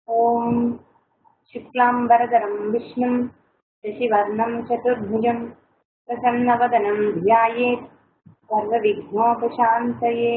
ॐ शुक्लाम्बरधरं विष्णुं शशिवर्णं चतुर्भुजं प्रसन्नवदनं ध्यायेत् सर्वविघ्नोपशान्तये।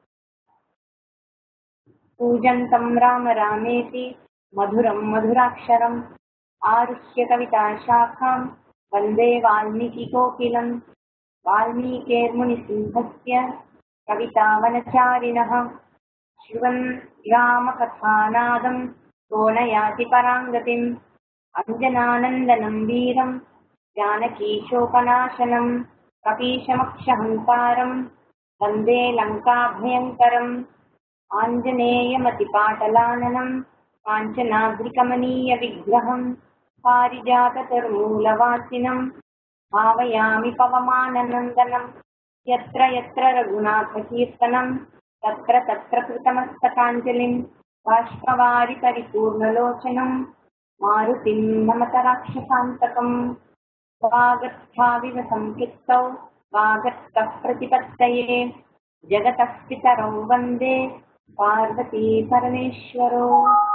पूजन्तं राम रामेति मधुरं मधुराक्षरम् आरुह्य कविताशाखां वन्दे वाल्मीकिकोकिलं। वाल्मीकिर्मुनिसिंहस्य कवितावनचारिणः शृण्वन् रामकथानादं को न याति पराङ्गतिम्। अञ्जनानन्दनं वीरं जानकीशोकनाशनं कपीशमक्षहङ्कारं वन्दे लङ्काभयङ्करम्। आञ्जनेयमतिपाटलाननं काञ्चनाद्रिकमनीयविग्रहं पारिजाततरुमूलवासिनं भावयामि पवमाननन्दनं। यत्र यत्र रघुनाथकीर्तनं तत्र तत्र कृतमस्तकाञ्जलिं बाष्पवारि परिपूर्णलोचनं मारुतिं नमत राक्षसान्तकम्। वागर्थाविव संपृक्तौ वागर्थः प्रतिपत्तये जगतः पितरौ वन्दे पार्वती परमेश्वरौ।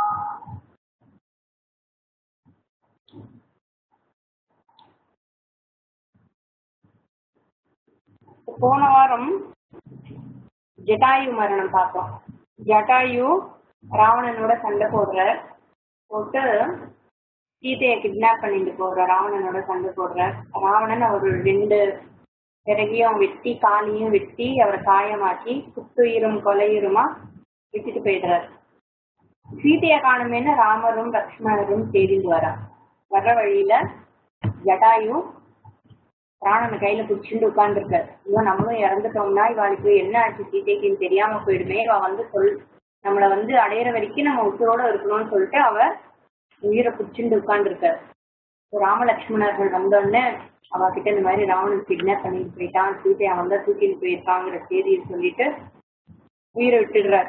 போன வாரம் ஜட்டாயு மரணம் பார்த்தோம். ஜட்டாயு ராவணனோட சண்டை போட்டு சீதையை கிட்னாப் பண்ணிட்டு ராவணனோட சண்டை போடுறார். ராவணன் அவர் 2 பிறகையும் வெட்டி காலையும் வெட்டி அவரை காயமாக்கி குத்துயிரும் கொலையுருமா விட்டுட்டு போயிடுறார். சீதையை காணுமேன்னு ராமரும் லக்ஷ்மணரும் தேடிட்டு வர்ற வழியில ஜட்டாயு பிராணனை கையில பிடிச்சிட்டு உட்கார்ந்துருக்காரு. இவன் நம்மளும் இறந்துட்டோம்னா இவாளுக்கு என்ன ஆச்சு சீதைக்குன்னு தெரியாம போயிடுமே, இவ நம்மளை அடையிற வரைக்கும் நம்ம உசுரோட இருக்கணும்னு சொல்லிட்டு அவ உயிரை பிடிச்சிட்டு உட்கார்ந்துருக்காரு. ராமலட்சுமணர்கள் வந்தோடனே அவகிட்ட இந்த மாதிரி ராவணன் கிட்னாப் பண்ணிட்டு போயிட்டான், சீதையை வந்தா தூக்கிட்டு போயிருக்காங்கிற செய்தியை சொல்லிட்டு உயிரை விட்டுடுறாரு.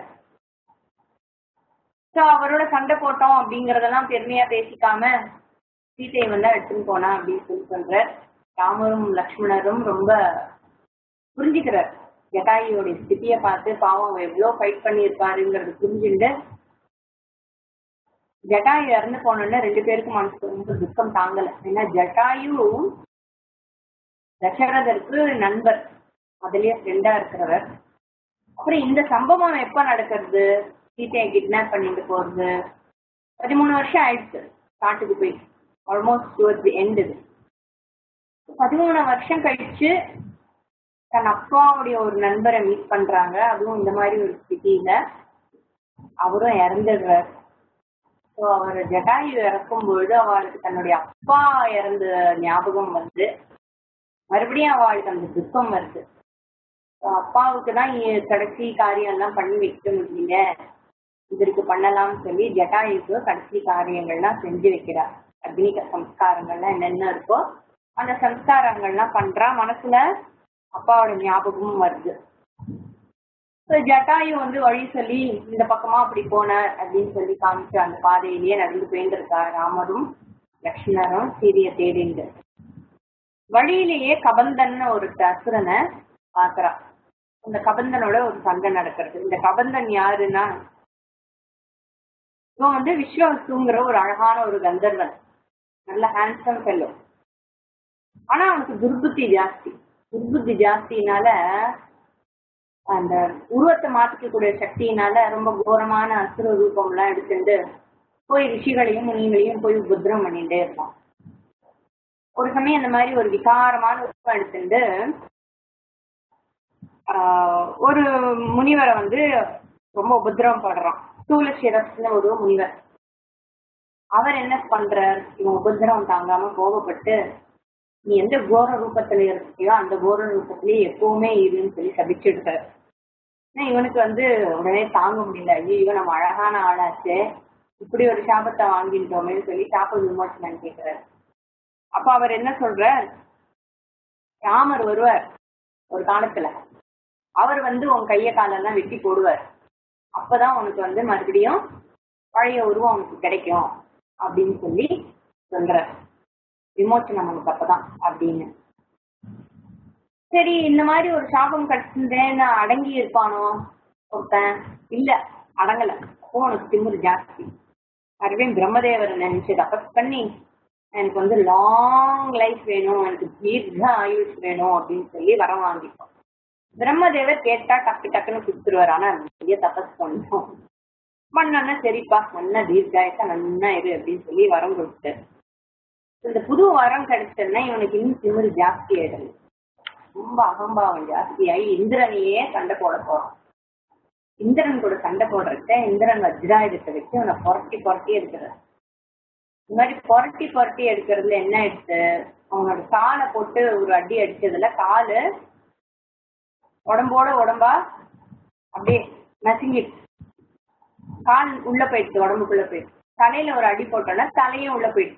அவரோட சண்டை போட்டோம் அப்படிங்கறதெல்லாம் பெருமையா பேசிக்காம சீதையை எடுத்துன்னு போனா அப்படின்னு சொல்ற. ராமரும் லக்ஷ்மணரும் ரொம்ப புரிஞ்சுக்கிறார். ஜட்டாயுவோட ஸ்திதியை பார்த்து பாவம் எவ்வளவு ஃபைட் பண்ணியிருப்பாருங்கிறது புரிஞ்சுட்டு ஜட்டாயு இறந்து போனோன்னு 2 பேருக்கும் மனசு ரொம்ப துக்கம் தாங்கல. ஏன்னா ஜட்டாயு தசரதருக்கு நண்பர், அதுலயே ஃப்ரெண்டா இருக்கிறவர். அப்புறம் இந்த சம்பவம் எப்ப நடக்கிறது, சீதையை கிட்னாப் பண்ணிட்டு போறது 13 வருஷம் ஆயிடுச்சு. காட்டுக்கு போய் ஆல்மோஸ்ட் டுவர்ட்ஸ் தி எண்ட். இது 13 வருஷம் கழிச்சு தன் அப்பாவுடைய ஒரு நண்பரை மீட் பண்றாங்க. அதுவும் இந்த மாதிரி ஒரு ஸ்திதியில அவரும் இறந்துடுறார். அவர் ஜட்டாயு இறக்கும் பொழுது அவளுக்கு தன்னுடைய அப்பா இறந்த ஞாபகம் மறுபடியும் அவளுக்கு அந்த துக்கம் வருது. அப்பாவுக்கு தான் கடைசி காரியம் எல்லாம் பண்ணி வைக்க முடியல, இதற்கு பண்ணலாம்னு சொல்லி ஜட்டாயுக்கு கடைசி காரியங்கள்லாம் செஞ்சு வைக்கிறார். அக்னிக சம்ஸ்காரங்கள்லாம் என்னென்ன இருக்கோ அந்த சம்ஸ்காரங்கள்லாம் பண்றா. மனசுல அப்பாவோட ஞாபகமும் வருது. ஜட்டாயு வழி சொல்லி இந்த பக்கமா அப்படி போனார் அப்படின்னு சொல்லி காமிச்சு அந்த பாதையிலேயே நடந்து போயிருக்கா. ராமரும் லக்ஷ்மணரும் சீதையை தேடிண்டு வழியிலேயே கபந்தன் ஒரு அசுரனை பாக்குறா. அந்த கபந்தனோட ஒரு சண்டை நடக்கிறது. இந்த கபந்தன் யாருன்னா இவன் விஸ்வவசுங்கிற ஒரு அழகான ஒரு கந்தர்வன், நல்ல ஹேண்ட்ஸம் ஃபெல்லோ. ஆனா அவனுக்கு துர்புத்தி ஜாஸ்தினால அந்த உருவத்தை மாத்திக்கக்கூடிய சக்தியினால ரொம்ப கோரமான அசுர ரூபம் எல்லாம் எடுத்துட்டு போய் ரிஷிகளையும் முனிகளையும் போய் உபத்திரம் பண்ணிட்டே இருப்பான். ஒரு சமயம் அந்த மாதிரி ஒரு விகாரமான ரூபம் எடுத்துட்டு ஒரு முனிவரை ரொம்ப உபத்திரவம் படுறான். சூலசிரஸ்னு ஒரு முனிவர். அவர் என்ன பண்றார், இவன் உபத்திரவம் தாங்காம கோபப்பட்டு நீ எந்த கோர ரூபத்துல இருக்கியோ அந்த கோர ரூபத்திலேயே எப்பவுமே இருன்னு சொல்லி சபிச்சுட்டார். இவனுக்கு உடனே தாங்க முடியல. ஐயோ நம்ம அழகான ஆளாச்சு, இப்படி ஒரு சாபத்தை வாங்கிட்டோமேன்னு சொல்லி சாப விமோசனம் கேட்கிறார். அப்ப அவர் என்ன சொல்றார், ராமர் வருவார் ஒரு காலத்துல, அவர் உன் கைய காலெல்லாம் வெட்டி போடுவார், அப்பதான் உனக்கு மறுபடியும் பழைய உருவம் உனக்கு கிடைக்கும் அப்படின்னு சொல்லி சொல்றார். விமோச்சனம் நமக்கு அப்பதான் அப்படின்னு. சரி, இந்த மாதிரி ஒரு சாபம் கிடைச்சிருந்தேன்னு அடங்கி இருப்பானோ ஒருத்தன்? இல்ல, அடங்கல. அப்போ உனக்கு திமிரு ஜாஸ்தி. மறுபடியும் பிரம்மதேவரை நினைச்சு தபஸ் பண்ணி எனக்கு வந்து லாங் லைஃப் வேணும், எனக்கு தீர்க்க ஆயுஷ் வேணும் அப்படின்னு சொல்லி வரம் வாங்கிப்போம். பிரம்மதேவர் கேட்டா டக்கு டக்குன்னு கொடுத்துருவாரு. ஆனா நிறைய தபஸ் பண்ணோம். பண்ணோன்னா சரிப்பா நல்லா தீர்க்காயத்தா நல்லா இரு அப்படின்னு சொல்லி வரம் கொடுத்தாரு. இந்த புது வரம் கிடைச்சதுன்னா இவனுக்கு இன்னும் திமிரு ஜாஸ்தி ஆயிடுது. ரொம்ப அகம்பாவம் ஜாஸ்தியாகி இந்திரனையே சண்டை போட போறான். இந்திரன் கூட சண்டை போடுறத இந்திரன் வஜ்ராயுதத்தை வச்சு அவனை புரட்டி புரட்டி எடுக்கிறார். இந்த மாதிரி புரட்டி புரட்டி எடுக்கிறதுல என்ன ஆயிடுச்சு, அவனோட காலை போட்டு ஒரு அடி அடிச்சதுல காலு உடம்போட உடம்பா அப்படியே நசுங்கிடுச்சு. கால் உள்ள போயிடுச்சு, உடம்புக்குள்ள போயிடுச்சு. தலையில ஒரு அடி போட்டோன்னா தலையும் உள்ள போயிடுச்சு.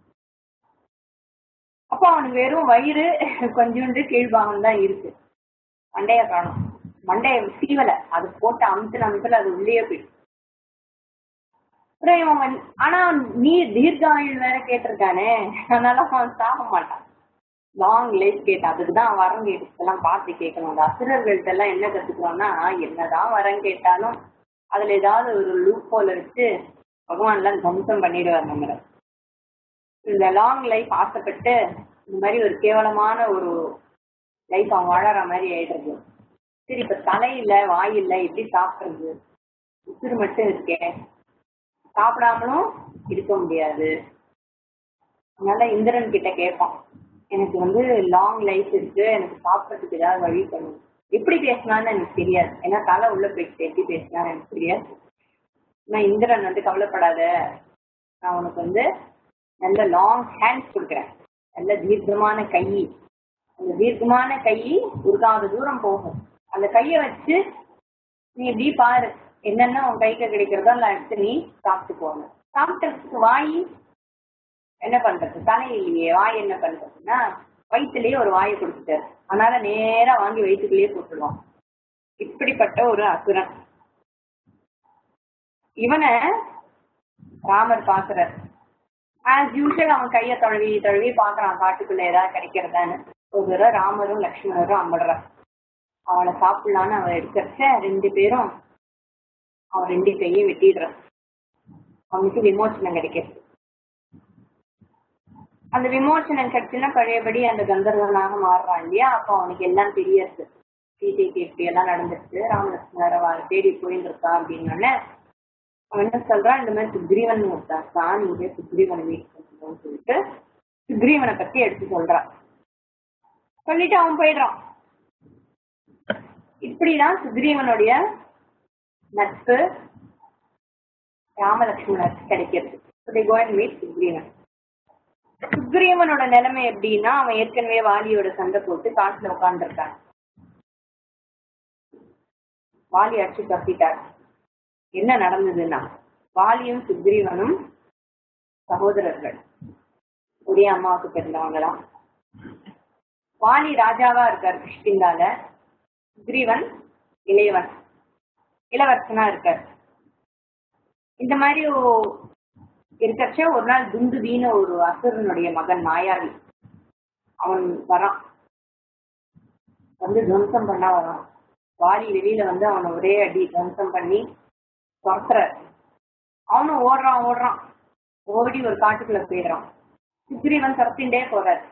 அப்போ அவனுக்கு வெறும் வயிறு கொஞ்சோண்டு கீழ்பாகம் தான் இருக்கு, மண்டைய காணும். மண்டைய சீவலை, அது போட்டு அமுத்துல அது உள்ளே போயிடுச்சு. அப்புறம் இவன் ஆனா நீ தீர்க்காயுள் வேற கேட்டிருக்கானே, அதனால அவன் சாக மாட்டான். லாங் லைஃப் கேட்டான். அதுக்குதான் வரம் கேட்டுலாம் பார்த்து கேட்கணும். அந்த அசுரர்கள்ட்ட எல்லாம் என்ன கத்துக்கிறோம்னா, என்னதான் வரம் கேட்டாலும் அதுல ஏதாவது ஒரு லூப் போல வச்சு பகவான் எல்லாம் தம்சம் பண்ணிடுவார் நம்மள. இந்த லாங் லைஃப் ஆசைப்பட்டு இந்த மாதிரி ஒரு கேவலமான ஒரு லைஃப் அவன் வாழற மாதிரி ஆயிடுறது. சரி, இப்ப தலையில வாயில்ல எப்படி சாப்பிடுறது, உசுறு மட்டும் இருக்கேன், சாப்பிடாமலும் இருக்க முடியாது. அதனால இந்திரன் கிட்ட கேட்பான், எனக்கு வந்து லாங் லைஃப் இருக்கு, எனக்கு சாப்பிட்றதுக்கு ஏதாவது வழி பண்ணும். எப்படி பேசினான்னு எனக்கு தெரியாது, ஏன்னா தலை உள்ள போயிட்டு எப்படி பேசினான்னு எனக்கு தெரியாது. ஆனா இந்திரன் வந்து கவலைப்படாத, நான் உனக்கு வந்து நல்ல லாங் ஹேண்ட்ஸ் கொடுக்குறேன், நல்ல தீர்க்கமான கை. அந்த தீர்க்கமான கை ஒரு தூரம் போகும். அந்த கையை வச்சு நீ எப்படி பாரு, என்னென்ன உன் கைக்கு கிடைக்கிறதோ எல்லாம் எடுத்து நீ சாப்பிட்டு போகணும். சாப்பிட்டதுக்கு வாய் என்ன பண்றது, தலை இல்லையே, வாய் என்ன பண்றதுன்னா வயிற்றுலயே ஒரு வாயை கொடுத்துட்டாரு. அதனால நேரா வாங்கி வயிற்றுக்குள்ளேயே போட்டுடுவான். இப்படிப்பட்ட ஒரு அசுரன். இவனை ராமர் பாக்குறார். ஆஸ் யூஷுவல் அவன் கையை தழுவி தழுவி பாக்குறான் காட்டுக்குள்ள ஏதாவது கிடைக்கிறதான்னு. ஒரு தடவை ராமரும் லக்ஷ்மணரும் அம்படுறான். அவளை சாப்பிடலான்னு அவன் எடுக்கிறச்ச ரெண்டு பேரும் அவன் ரெண்டு கையும் வெட்டிடுறான். அவனுக்கு விமோச்சனம் கிடைக்கிறது. அந்த விமோச்சனம் கிடைச்சுன்னா பழையபடி அந்த கந்தர்வனாக மாறுறான் இல்லையா. அப்போ அவனுக்கு எல்லாம் தெரியாது, சீதைக்கு இப்படி எல்லாம் நடந்துச்சு, ராமலட்சுமணரை தேடி போயின்னு இருக்கா அப்படின்னோடனே அவன் என்ன சொல்றான், இந்த மாதிரி சுக்ரீவன் ஒருத்தான், நீங்க சுக்ரீவனை மீட் பண்ணணும்னு சொல்லிட்டு சுக்ரீவனை பத்தி எடுத்து சொல்றான். சொல்லிட்டு அவன் போயிடுறான். இப்படிதான் சுக்ரீவனுடைய நட்பு ராமலட்சுமணருக்கு கிடைக்கிறது. சுக்ரீவன். சுக்ரீவனோட நிலைமை எப்படின்னா, அவன் ஏற்கனவே வாலியோட சண்டை போட்டு காட்டுல உட்கார்ந்துருக்கான். வாலி அடிச்சு தப்பிட்டார். என்ன நடந்ததுன்னா, வாலியும் சுக்ரீவனும் சகோதரர்கள், ஒரே அம்மாவுக்கு பிறந்தவங்களாம். வாலி ராஜாவா இருக்கார் கிஷ்கிந்தால, சுக்ரீவன் இளவரசனா இருக்கார். இந்த மாதிரி இருக்கச்ச ஒரு நாள் துந்துபின்னு ஒரு அசுரனுடைய மகன் மாயாவி அவன் வரான், வந்து துவம்சம் பண்ணா வரான். வாலி வெளியில வந்து அவனை ஒரே அடி துவம்சம் பண்ணி துரத்துறார். அவனும் ஓடுறான், ஓடி ஒரு காட்டுக்குள்ள போயிடுறான். சுக்ரீவன் துரத்தின்டே போறார்.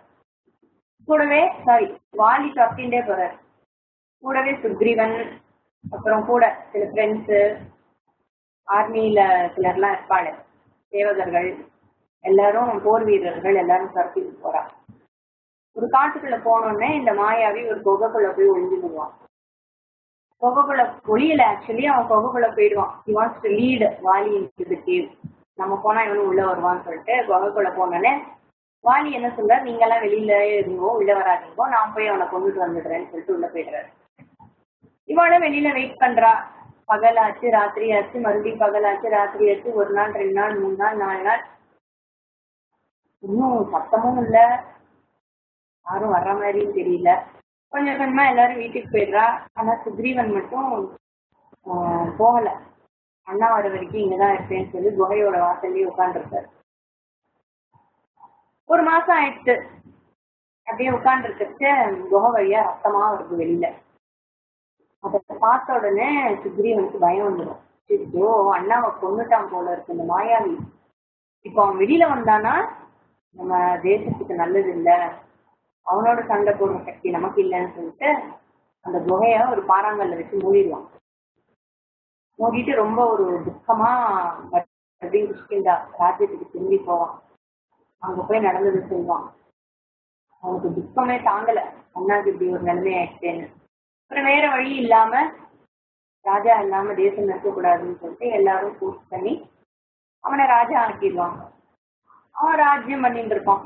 வாலி துரத்தின்டே போறார். கூடவே சுக்ரீவன், அப்புறம் கூட சில ஃப்ரெண்ட்ஸு, ஆர்மியில சிலர்லாம் இருப்பாள், சேவகர்கள் எல்லாரும், போர் வீரர்கள் எல்லாரும் துரத்திட்டு போறான். ஒரு காட்டுக்குள்ள போனோடனே இந்த மாயாவி ஒரு குகைக்குள்ள போய் ஒளிஞ்சுடுவான். குகைக்குள்ள ஒளியில ஆக்சுவலி அவன் குகைக்குள்ள போயிடுவான். He wants to lead Vali into the cave. நம்ம போனா இவனும் உள்ள வருவான்னு சொல்லிட்டு குகைக்குள்ள போனோடனே வாலி என்ன சொல்றாரு, நீங்க எல்லாம் வெளியில இருங்கோ, உள்ள வராதிங்கோ, நான் போய் அவனை கொண்டுட்டு வந்துடுறேன்னு சொல்லிட்டு உள்ள போயிடுறாரு. இவனும் வெளியில வெயிட் பண்றா. பகலாச்சு ராத்திரி ஆச்சு, மறுபடியும் பகலாச்சு ராத்திரி ஆச்சு, ஒரு நாள் 2 நாள் 3 நாள் 4 நாள், இன்னும் சத்தமும் இல்லை, யாரும் வர்ற மாதிரியும் தெரியல. கொஞ்சம் கொஞ்சமா எல்லாரும் வீட்டுக்கு போயிடுறா. ஆனா சுக்ரீவன் மட்டும் போகல. அண்ணா வர வரைக்கும் இங்கதான் இருப்பேன்னு சொல்லி குகையோட வாசல்லே உட்காந்துருக்காரு. 1 மாசம் ஆயிடுச்சு. அப்படியே உட்காந்துருக்கச்ச குகை வழியா ரத்தமா வருது வெளியில. அதை பார்த்த உடனே சுக்ரீவனுக்கு பயம் வந்துடும். ஐயோ அண்ணாவை கொன்னுட்டான் போல இருக்கு இந்த மாயாவி. இப்போ அவன் வெளியில வந்தானா நம்ம தேசத்துக்கு நல்லது இல்ல, அவனோட சண்டை போடுற சக்தி நமக்கு இல்லைன்னு சொல்லிட்டு அந்த குகைய ஒரு பாறாங்கல்ல வச்சு மூடிடுவான். மூடிட்டு ரொம்ப ஒரு துக்கமா மறுபடியும் கிஷ்கிந்தா ராஜ்யத்துக்கு திரும்பி போவான். அங்க போய் நடந்தது சொல்லுவான். அவனுக்கு துக்கமே தாங்கல, அண்ணாக்கு இப்படி ஒரு நிலைமை ஆயிடுச்சேன்னு. அப்புறம் வேற வழி இல்லாம ராஜா இல்லாம தேசம் இருக்கக்கூடாதுன்னு சொல்லிட்டு எல்லாரும் பூர்த்தி பண்ணி அவனை ராஜா ஆக்கிடுவாங்க. அவன் ராஜ்யம் பண்ணிட்டு இருப்பான்.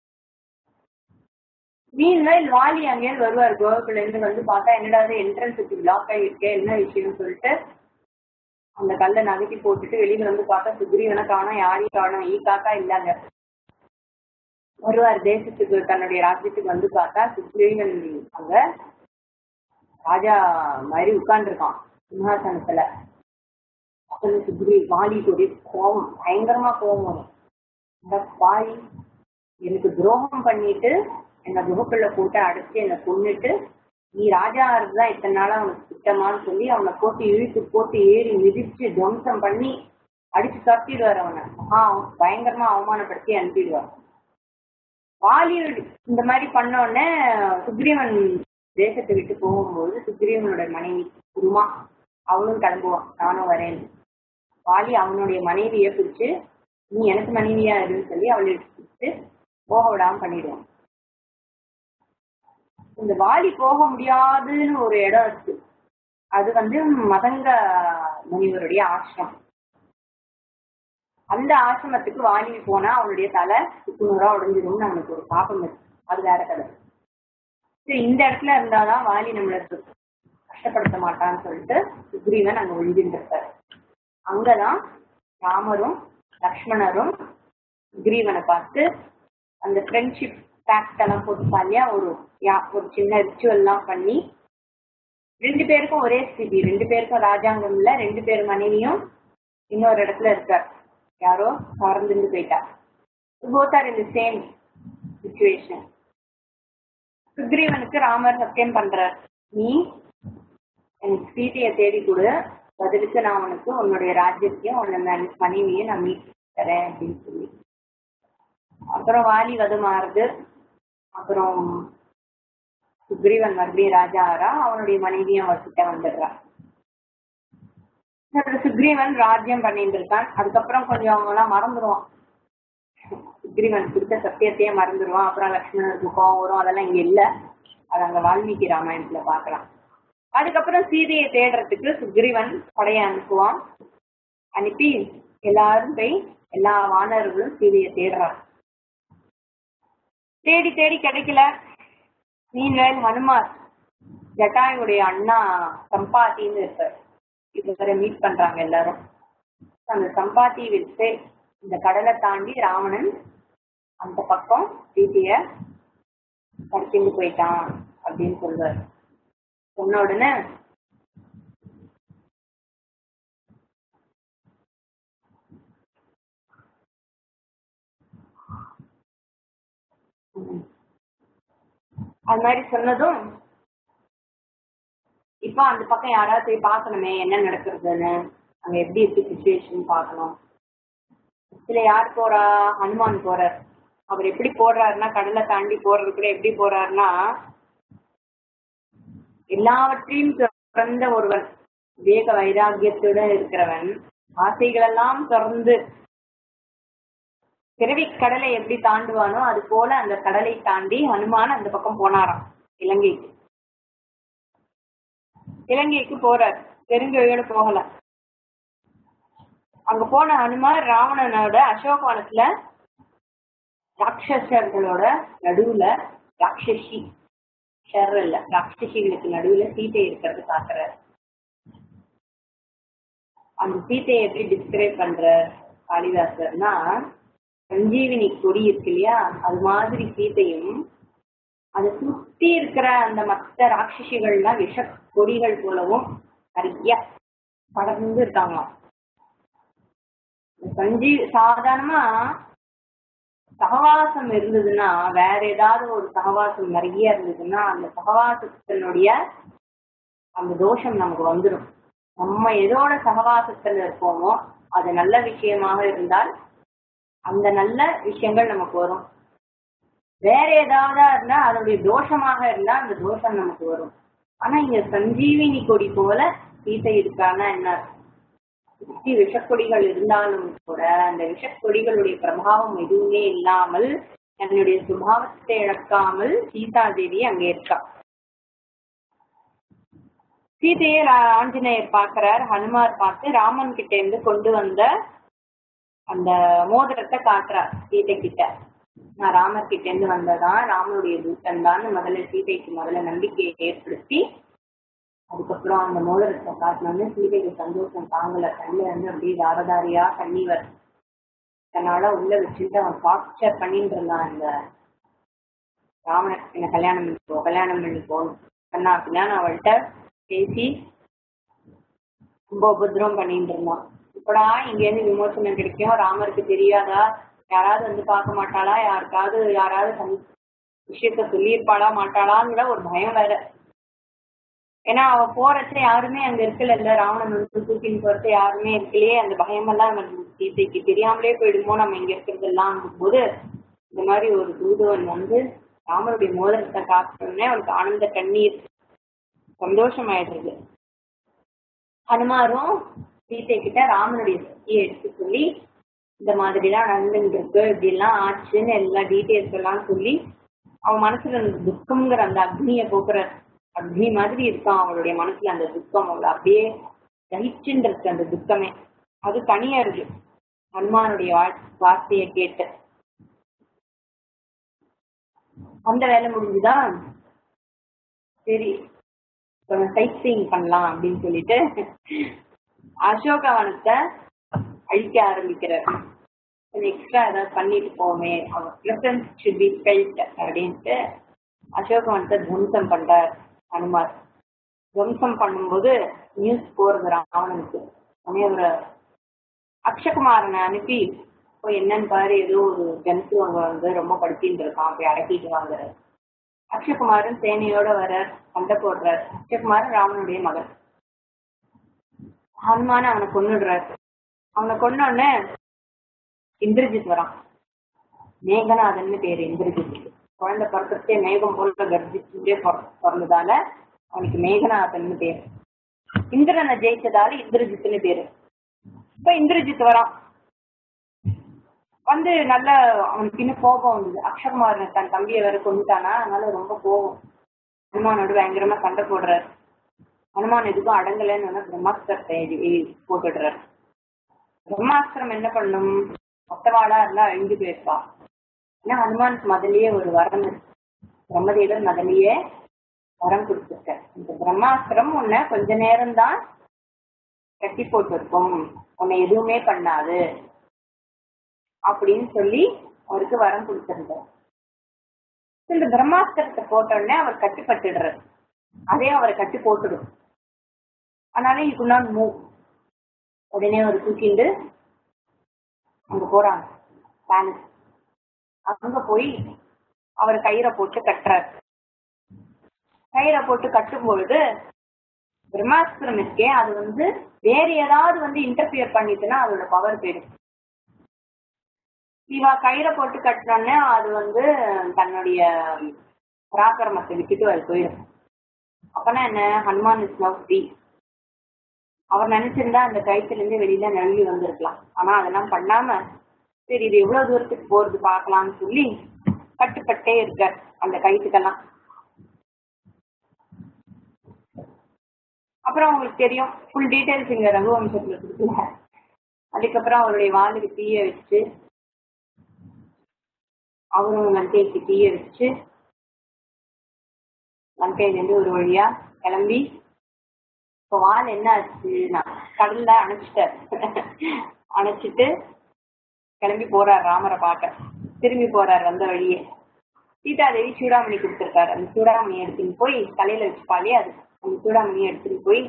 மீன்வேல் வாலி அங்கேயிருந்து வருவார். கோவக்குள்ள இருந்து வந்து பார்த்தா என்னடாவது என்ட்ரன்ஸுக்கு பிளாக் ஆகிருக்கே, என்ன விஷயம்னு சொல்லிட்டு அந்த கல்லை நகர்த்தி போட்டுட்டு வெளியில வந்து பார்த்தா சுக்ரீவனை காணோம், யாரையும் காணோம், காக்கா இல்லாங்க. வருவார் தேசத்துக்கு, தன்னுடைய ராஜ்யத்துக்கு வந்து பார்த்தா சுக்ரீவன் அங்க ராஜா மாதிரி உட்கார்ந்துருக்கான் சிம்ஹாசனத்துல. அப்ப வாலிக்கு கோபம், பயங்கரமா கோபம் வரும். இந்த வாலி எனக்கு துரோகம் பண்ணிட்டு என்னை குகைக்குள்ள போட்டு அடைச்சு என்னை கொன்னுட்டு நீ ராஜா தான் இத்தனை நாளா அவனுக்கு திட்டமான்னு சொல்லி அவனை போட்டு இழுத்து போட்டு ஏறி மிதிச்சு துவம்சம் பண்ணி அடிச்சு தப்பிடுவார். அவனை பயங்கரமா அவமானப்படுத்தி அனுப்பிடுவார். வாலி இந்த மாதிரி பண்ண உடனே சுக்ரீவன் தேசத்தை விட்டு போகும்போது சுக்ரீவனோட மனைவி குருமா அவனும் கிளம்புவான், நானும் வரேன்னு. வாலி அவனுடைய மனைவியை பிடிச்சு நீ எனக்கு மனைவியா இருன்னு சொல்லி அவளை எடுத்து போக விடாம பண்ணிடுவான். இந்த வாலி போக முடியாதுன்னு ஒரு இடம் இருக்கு. அது மதங்க முனிவருடைய ஆசிரமம். அந்த ஆசிரமத்துக்கு வாலி போனா அவனுடைய தலை சுக்குநூறா உடைஞ்சிரும்னு அவனுக்கு ஒரு பாப்பம் இருக்கு. அது வேற கதை. சரி, இந்த இடத்துல இருந்தாதான் வாலி நம்மளுக்கு கஷ்டப்படுத்த மாட்டான்னு சொல்லிட்டு சுக்ரீவன் அங்க ஒழிஞ்சுட்டு இருப்பாரு. அங்கதான் ராமரும் லக்ஷ்மணரும் சுக்ரீவனை பார்த்து அந்த ஃப்ரெண்ட்ஷிப் பேக்ட் எல்லாம் போட்டுப்பா இல்லையா, ஒரு சின்ன ரிச்சுவல் எல்லாம் பண்ணி 2 பேருக்கும் ஒரே ஸ்திதி, 2 பேருக்கும் ராஜாங்கம் இல்ல, 2 பேர் மனைவியும் இன்னொரு இடத்துல இருக்கார், யாரோ கவர்ந்துட்டு போயிட்டா. both are in the same situation. சுக்ரீவனுக்கு ராமர் சத்தியம் பண்றார், நீ எனக்கு சீதையை தேடி கொடு, பதிலுக்கு நான் உனக்கு உன்னுடைய ராஜ்யத்தையும் உன்ன மனைவியை நான் மீட் தரேன் அப்படின்னு சொல்லி. அப்புறம் வாலி வதமாறுது. அப்புறம் சுக்ரீவன் மறுபடியும் ராஜா ஆறா, அவனுடைய மனைவியும் அவர்கிட்ட வந்துடுறா. சுக்ரீவன் ராஜ்யம் பண்ணிட்டு இருக்கான். அதுக்கப்புறம் கொஞ்சம் அவங்க எல்லாம் மறந்துடுவான், சுக்ரீவன் கொடுத்த சத்தியத்தையே மறந்துடுவான். அப்புறம் லக்ஷ்மணனுக்கு கோவம் வரும், அதெல்லாம் இங்க இல்ல, அது அங்க வால்மீகி ராமாயணத்துல பாக்கலாம். அதுக்கப்புறம் சீதையை தேடுறதுக்கு சுக்ரீவன் படைய அனுப்புவான். அனுப்பி எல்லாரும் போய் எல்லா வானர்களும் சீதையை தேடுறான். தேடி தேடி கிடைக்கல. மீன்வேல் ஹனுமார் ஜட்டாயுடைய அண்ணா சம்பாத்தின்னு இருப்பார், இவரை மீட் பண்றாங்க எல்லாரும். அந்த சம்பாத்தி வச்சு இந்த கடலை தாண்டி ராவணன் அந்த பக்கம் சீதைய கடத்திட்டு போயிட்டான் அப்படின்னு சொல்றாரு. சொன்ன உடனே அது மாதிரி சொன்னதும் இப்ப அந்த பக்கம் யாராவது போய் பார்க்கணுமே என்ன நடக்கிறதுன்னு, அங்க எப்படி இருக்கு சிச்சுவேஷன் பார்க்கணும். இதுல யார் போறா? ஹனுமான் போறார். அவர் எப்படி போடுறாருன்னா, கடலை தாண்டி போறது கூட எப்படி போறாருன்னா, எல்லாவற்றையும் திறந்த ஒருவன், வேக வைராகியத்துடன் இருக்கிறவன், ஆசைகள் எல்லாம் திறந்து பிறவி கடலை எப்படி தாண்டுவானோ அது போல அந்த கடலை தாண்டி ஹனுமான் அந்த பக்கம் போனாராம் இலங்கைக்கு. இலங்கைக்கு போறார், தெரிஞ்சவையோட போகல. அங்க போன ஹனுமான் ராவணனோட அசோகவனத்துல ராட்சசர்களோட நடுவுல, ராட்சசி இல்ல ராட்சசிகளுக்கு நடுவுல சீதை இருக்கிறது காட்டுறாரு. அந்த சீதையை எப்படி டிஸ்கிரைப் பண்ற காளிதாசர்னா, சஞ்சீவினி கொடி இருக்கு இல்லையா, அது மாதிரி சீதையும் அதை சுத்தி இருக்கிற அந்த மற்ற ராட்சசிகள்லாம் விஷ கொடிகள் போலவும் நிறைய படர்ந்து இருக்காங்களாம். சாதாரணமா சகவாசம் இருந்ததுன்னா, வேற ஏதாவது ஒரு சகவாசம் நிறைய இருந்ததுன்னா அந்த சகவாசத்தினுடைய அந்த தோஷம் நமக்கு வந்துடும். நம்ம எதோட சகவாசத்துல இருக்கோமோ அது நல்ல விஷயமாக இருந்தால் அந்த நல்ல விஷயங்கள் நமக்கு வரும். வேற ஏதாவது இருந்தா அதனுடைய தோஷமாக இருந்தா அந்த தோஷம் நமக்கு வரும். ஆனா இங்க சஞ்சீவினி கொடி போல சீதை இருக்கான்னா என்ன, சுற்றி விஷக்கொடிகள் இருந்தாலும் கூட அந்த விஷக்கொடிகளுடைய பிரபாவம் எதுவுமே இல்லாமல் தன்னுடைய சுபாவத்தை இழக்காமல் சீதா தேவி அங்கே இருக்கா. சீதையை ஆஞ்சநேயர் பார்க்கிறார். ஹனுமார் பார்த்து ராமன் கிட்ட இருந்து கொண்டு வந்த அந்த மோதிரத்தை காட்டுறார் சீதை கிட்ட. நான் ராமர் கிட்ட இருந்து வந்ததான், ராமனுடைய தூத்தன் தான் முதல்ல சீதைக்கு முதல்ல நம்பிக்கையை ஏற்படுத்தி அதுக்கப்புறம் அந்த மோதிரத்தை காட்டினோன்னு சீதைக்கு சந்தோஷம் தாங்கல. கண்ணில இருந்து அப்படியே தாரதாரியா தண்ணி வர தன்னால உள்ள வச்சுட்டு அவன் டார்ச்சர் பண்ணிட்டு இருந்தான். இந்த ராமன் என்ன கல்யாணம் பண்ணிப்போம் கண்ணா கல்யாணம் அவள்கிட்ட பேசி ரொம்ப உபதிரவம் பண்ணிட்டு இருந்தான். இப்படா இங்க இருந்து விமோசனம் கிடைக்கும், ராமருக்கு தெரியாதா, யாராவது வந்து பார்க்க மாட்டாளா, யாராவது விஷயத்த சொல்லியிருப்பாளா மாட்டாளாங்கிற ஒரு பயம் வேற. ஏன்னா அவ போறச்ச யாருமே அங்க இருக்கல, ராவணன் வந்து தூக்கின்னு போறது யாருமே இருக்கலையே. அந்த பயமெல்லாம் சீதைக்கு தெரியாமலே போயிடுமோ நம்ம இங்க இருக்கிறதெல்லாம் போது இந்த மாதிரி ஒரு தூதுவன் வந்து ராமருடைய மோதிரத்தை காக்கணும்னே அவளுக்கு ஆனந்த கண்ணீர் சந்தோஷமாயிடுறது. ஹனுமாரும் சீதை கிட்ட ராமனுடைய சக்தியை எடுத்து சொல்லி இந்த மாதிரிலாம் நடந்துருக்கு, இப்படி எல்லாம் ஆச்சுன்னு எல்லா டீட்டெயில்ஸ் எல்லாம் சொல்லி அவன் மனசுல துக்கம்ங்கிற அந்த அக்னியை போக்குற அக்னி மாதிரி இருக்கான் அவளுடைய மனசுல அந்த துக்கம். அவளை அப்படியே தகிச்சுன்னு இருக்கு அந்த துக்கமே, அது தனியா இருக்கு ஹனுமானுடைய வார்த்தையை கேட்டு. அந்த வேலை முடிஞ்சுதான் சரி சைட் சீயிங் பண்ணலாம் அப்படின்னு சொல்லிட்டு அசோகவனத்தை அழிக்க ஆரம்பிக்கிறார். எக்ஸ்ட்ரா ஏதாவது பண்ணிட்டு போவோமே, அவர் பிரசன்ஸ் ஷுட் பி ஃபெல்ட் அப்படின்ட்டு அசோகவனத்தை துவம்சம் பண்றார் ஹனுமார். துவம்சம் பண்ணும்போது நியூஸ் போறது ராவணனுக்கு. ஒரு அக்ஷகுமாரனை அனுப்பி போய் என்னன்னு பாரு, ஏதோ ஒரு ஜந்து அங்க வந்து ரொம்ப படுத்தின்னு இருக்கான், அப்படி அடக்கிட்டு வாங்குறாரு. அக்ஷகுமாரன் சேனையோட வர சண்டை போடுறார். அக்ஷகுமாரன் ராவனுடைய மகன். ஹனுமான அவனை கொன்னுடுறாரு. அவனை கொன்னோடனே இந்திரஜித் வரான். மேகநாதன்னு பேரு இந்திரஜித். குழந்தை பிறக்கிறதே மேகம் போல கர்ஜிச்சுட்டே பிறந்ததால அவனுக்கு மேகநாதன்னு பேரு. இந்திரனை ஜெயிச்சதால இந்திரஜித்னு பேரு. இப்ப இந்திரஜித் வரான். வந்து நல்ல அவனுக்கு இன்னும் கோபம் வந்தது. அக்ஷகுமாரன் தன் தம்பியை வேற கொண்டுட்டானா, அதனால ரொம்ப கோபம். ஹனுமானோட பயங்கரமா சண்டை போடுறாரு. ஹனுமான் எதுக்கும் அடங்கலைன்னு பிரம்மாஸ்திரத்தை போட்டுடுறாரு. பிரம்மாஸ்திரம் என்ன பண்ணும், மொத்தவாளா இருந்தா அழிஞ்சு போயிருப்பா. ஏன்னா ஹனுமானுக்கு முதலியே ஒரு வரம் இருக்கு. பிரம்மதேவர் முதலியே வரம் கொடுத்துருக்க. இந்த பிரம்மாஸ்திரம் உன்னை கொஞ்ச நேரம் தான் கட்டி போட்டு இருக்கும், உன்னை எதுவுமே பண்ணாது அப்படின்னு சொல்லி அவருக்கு வரம் கொடுத்துருந்தார். இந்த பிரம்மாஸ்திரத்தை போட்டோடனே அவர் கட்டுப்பட்டுடுறாரு. அதே அவரை கட்டி போட்டுடும். அதனால இது நாட் மூவ். உடனே அவர் தூக்கிண்டு அங்க போறாங்க. அங்க போய் அவர் கயிறை போட்டு கட்டுறாரு. கயிறை போட்டு கட்டும் பொழுது பிரம்மாஸ்திரம் இருக்கே, அது வந்து வேற ஏதாவது வந்து இன்டர்ஃபியர் பண்ணிட்டுன்னா அதோட பவர் போயிடும். இவா கயிறை போட்டு கட்டினோடனே அது வந்து தன்னுடைய பராக்கிரமத்தை விட்டுட்டு அது போயிடும். அப்பனா என்ன, ஹனுமான் இஸ் நவ் ஃப்ரீ. அவர் நினைச்சிருந்தா அந்த கயிற்றுல இருந்து வெளியில நழுவி வந்திருக்கலாம். ஆனா அதெல்லாம் பண்ணாம சரி இது எவ்வளவு தூரத்துக்கு போறது பாக்கலாம்னு சொல்லி கட்டுப்பட்டே இருக்கார் அந்த கயிற்றுக்கெல்லாம். அப்புறம் உங்களுக்கு தெரியும் ஃபுல் டீடைல்ஸ் இங்க ரகுவம்சத்துல கொடுக்கல. அதுக்கப்புறம் அவருடைய வாளுக்கு தீய வச்சு அவரும் லங்கைக்கு தீய வச்சு லங்கையிலேருந்து ஒரு வழியா கிளம்பி இப்போ வால் என்ன ஆச்சுன்னா கடல்ல அணைச்சிட்டார். அணைச்சிட்டு கிளம்பி போறார் ராமரை பார்க்க. திரும்பி போறார் வந்த வழியே. சீதாதேவி சூடாமணி கொடுத்துருக்காரு. அந்த சூடாமணி எடுத்துன்னு போய் தலையில வச்சுப்பாலே, அது அந்த சூடாமணியை எடுத்துட்டு போய்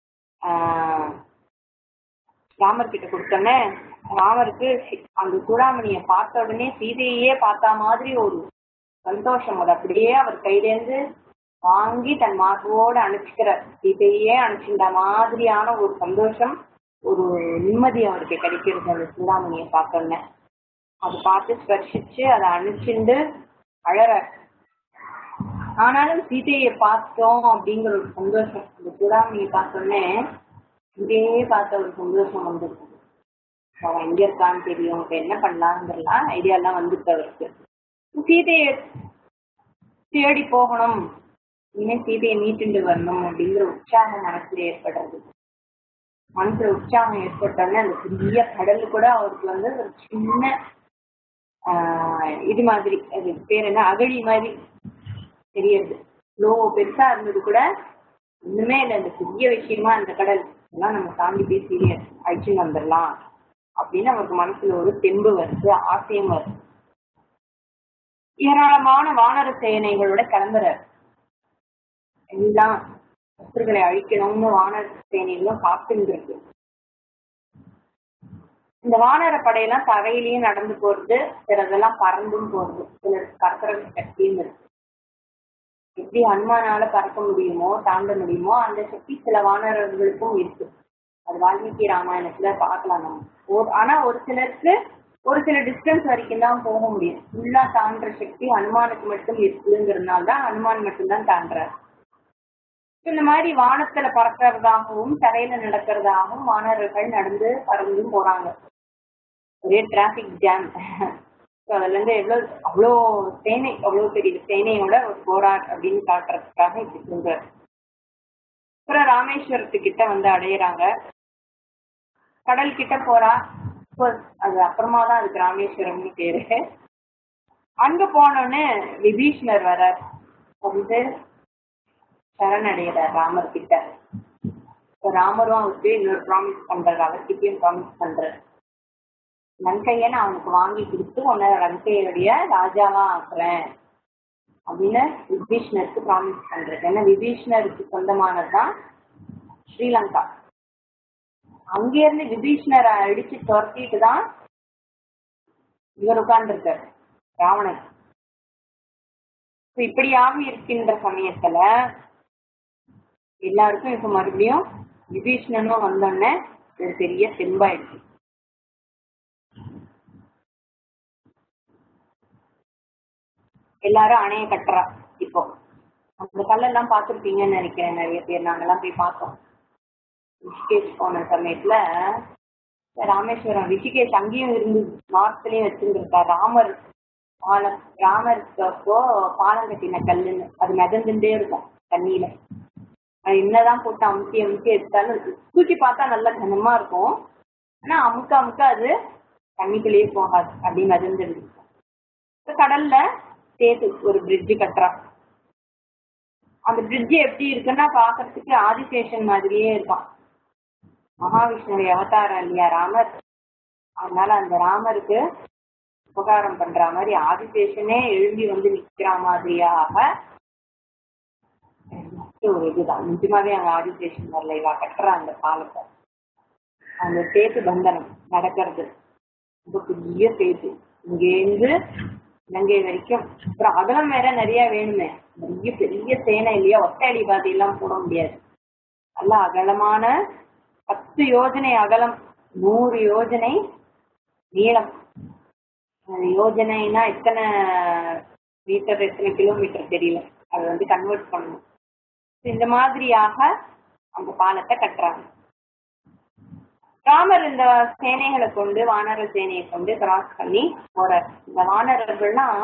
ராமர் கிட்ட கொடுத்தோன்னே ராமருக்கு அந்த சூடாமணியை பார்த்த உடனே சீதையே பார்த்தா மாதிரி ஒரு சந்தோஷம். அது அப்படியே அவர் கையிலேருந்து வாங்கி தன் மார்போடு அணைச்சிக்கிறார். சீதையே அணைச்சின்ற மாதிரியான ஒரு சந்தோஷம், ஒரு நிம்மதி அவருக்கு கிடைக்கிறது அந்த சூடாமணியை பார்த்தோன்னே. அதை பார்த்து ஸ்பர்சிச்சு அதை அணைச்சிண்டு அழற. ஆனாலும் சீதையை பார்த்தோம் அப்படிங்கிற ஒரு சந்தோஷம், அந்த சூடாமணியை பார்த்தோன்னே சீதையே பார்த்த ஒரு சந்தோஷம் வந்துருக்கு. அவன் எங்க இருக்கான்னு தெரியும், இப்ப என்ன பண்ணலாங்கிறலாம் ஐடியாலாம் வந்துட்டு அவருக்கு. சீதையை தேடி போகணும், இனிமே சீதையை மீட்டுண்டு வரணும் அப்படிங்கிற உற்சாகம் மனசுல ஏற்படுறது. மனசுல உற்சாகம் ஏற்பட்டோடனே அந்த பெரிய கடல் கூட அவருக்கு வந்து ஒரு சின்ன இது மாதிரி, அது பேர் என்ன, அகழி மாதிரி தெரியுது. இவ்வளோ பெருசா இருந்தது கூட ஒண்ணுமே இல்லை, அந்த பெரிய விஷயமா அந்த கடல் எல்லாம் நம்ம தாண்டி போய் சீரிய அழிச்சுன்னு வந்துடலாம் அப்படின்னு அவருக்கு மனசுல ஒரு தெம்பு வருது, ஆசையும் வருது. ஏராளமான வானர சேனைகளோட கிளம்புறாரு. எல்லாம் சத்துருக்களை அழிக்கணும்னு வானர சேனைகளும் காத்துட்டு இருக்கு. இந்த வானர படையெல்லாம் தரையிலையும் நடந்து போறது, சிலதெல்லாம் பறந்தும் போறது, சிலருக்கு பறக்கிற சக்தியும் இருக்கு. எப்படி ஹனுமானால பறக்க முடியுமோ தாண்ட முடியுமோ அந்த சக்தி சில வானரர்களுக்கும் இருக்கு. அது வால்மீகி ராமாயணத்துல பார்க்கலாம் நம்ம. ஆனா ஒரு சிலருக்கு ஒரு சில டிஸ்டன்ஸ் வரைக்கும் தான் போக முடியும். ஃபுல்லா தாண்டுற சக்தி ஹனுமானுக்கு மட்டும் இருக்குங்கிறதுனால தான் ஹனுமான் மட்டும்தான் தாண்டுறாரு. இந்த மாதிரி வானத்துல பறக்கிறதாகவும் தரையில நடக்கிறதாகவும் வானரர்கள் நடந்து பறந்தும் போறாங்க. ஒரே டிராபிக் ஜாம். அதுல இருந்து அவ்வளோ சேனை, அவ்வளோ பெரிய சேனையோட ஒரு போராட் அப்படின்னு காட்டுறதுக்காக இப்படி சொல்றாரு. அப்புறம் ராமேஸ்வரத்துக்கிட்ட வந்து அடையிறாங்க. கடல் கிட்ட போறா. அது அப்புறமா தான் அதுக்கு ராமேஸ்வரம்னு பேரு. அங்க போனோன்னு விபீஷ்ணர் வரார். வந்து சரணடைகிறார் ராமர் கிட்ட. ராமரும் அவருக்கு இன்னொரு ப்ராமிஸ் பண்றாரு, அவர்கிட்டயும் ப்ராமிஸ் பண்றாரு. லங்கையன்னு அவனுக்கு வாங்கி கொடுத்து உன்னை லங்கையுடைய ராஜாவா ஆக்குறேன் அப்படின்னு விபீஷ்ணருக்கு ப்ராமிஸ் பண்றது. ஏன்னா விபீஷ்ணருக்கு சொந்தமானதுதான் ஸ்ரீலங்கா. அங்கிருந்து விபீஷ்ணரை அடிச்சு துரத்திட்டு தான் இவர் உட்கார்ந்துருக்காரு ராவணன். இப்படியாக இருக்கின்ற சமயத்துல எல்லாருக்கும் இப்ப மறுபடியும் விபீஷ்ணனும் வந்தோடனே ஒரு பெரிய தெம்பாயிடுச்சு. எல்லாரும் அணைய கட்டுறா. இப்போ அந்த கல்லெல்லாம் பார்த்துருப்பீங்கன்னு நினைக்கிறேன் நிறைய பேர். நாங்கெல்லாம் போய் பார்த்தோம் ரிஷிகேஷ் போன சமயத்துல. ராமேஸ்வரம் ரிஷிகேஷ் அங்கேயும் இருந்து நார்த்லயும் வச்சிருந்துருக்கா ராமர் பாலம். ராமருக்கு அப்போ பாலம் கட்டின கல்லுன்னு அது மிதந்துட்டே இருக்கும் தண்ணியில. அது என்னதான் போட்டு அமுக்கி அமுக்கி எடுத்தாலும் தூக்கி பார்த்தா நல்லா கனமா இருக்கும். ஆனா அமுக்க அமுக்க அது தண்ணிக்குள்ளேயே போகாது, அப்படி மிதந்துடுது. கடல்ல சேர்த்து ஒரு பிரிட்ஜு கட்டுறா. அந்த பிரிட்ஜு எப்படி இருக்குன்னா பாக்குறதுக்கு ஆதிசேஷன் மாதிரியே இருக்கான். மகாவிஷ்ணுடைய அவதாரம் இல்லையா ராமர். அதனால அந்த ராமருக்கு உபகாரம் பண்ற மாதிரி ஆதிசேஷனே எழும்பி வந்து நிக்கிற மாதிரியாக ஒரு இதுதான். நிஜமாவே அங்க ஆதிசேஷன் வரல, இவா கட்டுற அந்த பாலத்தை. அந்த சேத்து பந்தனம் நடக்கிறது ரொம்ப பெரிய சேத்து. இங்கேருந்து இலங்கை வரைக்கும். அப்புறம் அகலம் வேற நிறைய வேணுமே, நிறைய பெரிய சேனை இல்லையா, ஒற்றை அடி பாதை எல்லாம் போட முடியாது. நல்ல அகலமான 10 யோஜனை அகலம், 100 யோஜனை நீளம். யோஜனைனா எத்தனை மீட்டர், எத்தனை கிலோமீட்டர் தெரியல, அதை வந்து கன்வெர்ட் பண்ணணும். இந்த மாதிரியாக அந்த பாலத்தை கட்டுறாங்க. ராமர் இந்த சேனைகளை கொண்டு, வானர சேனையை கொண்டு கிராஸ் பண்ணி போறார். இந்த வானரர்கள்லாம்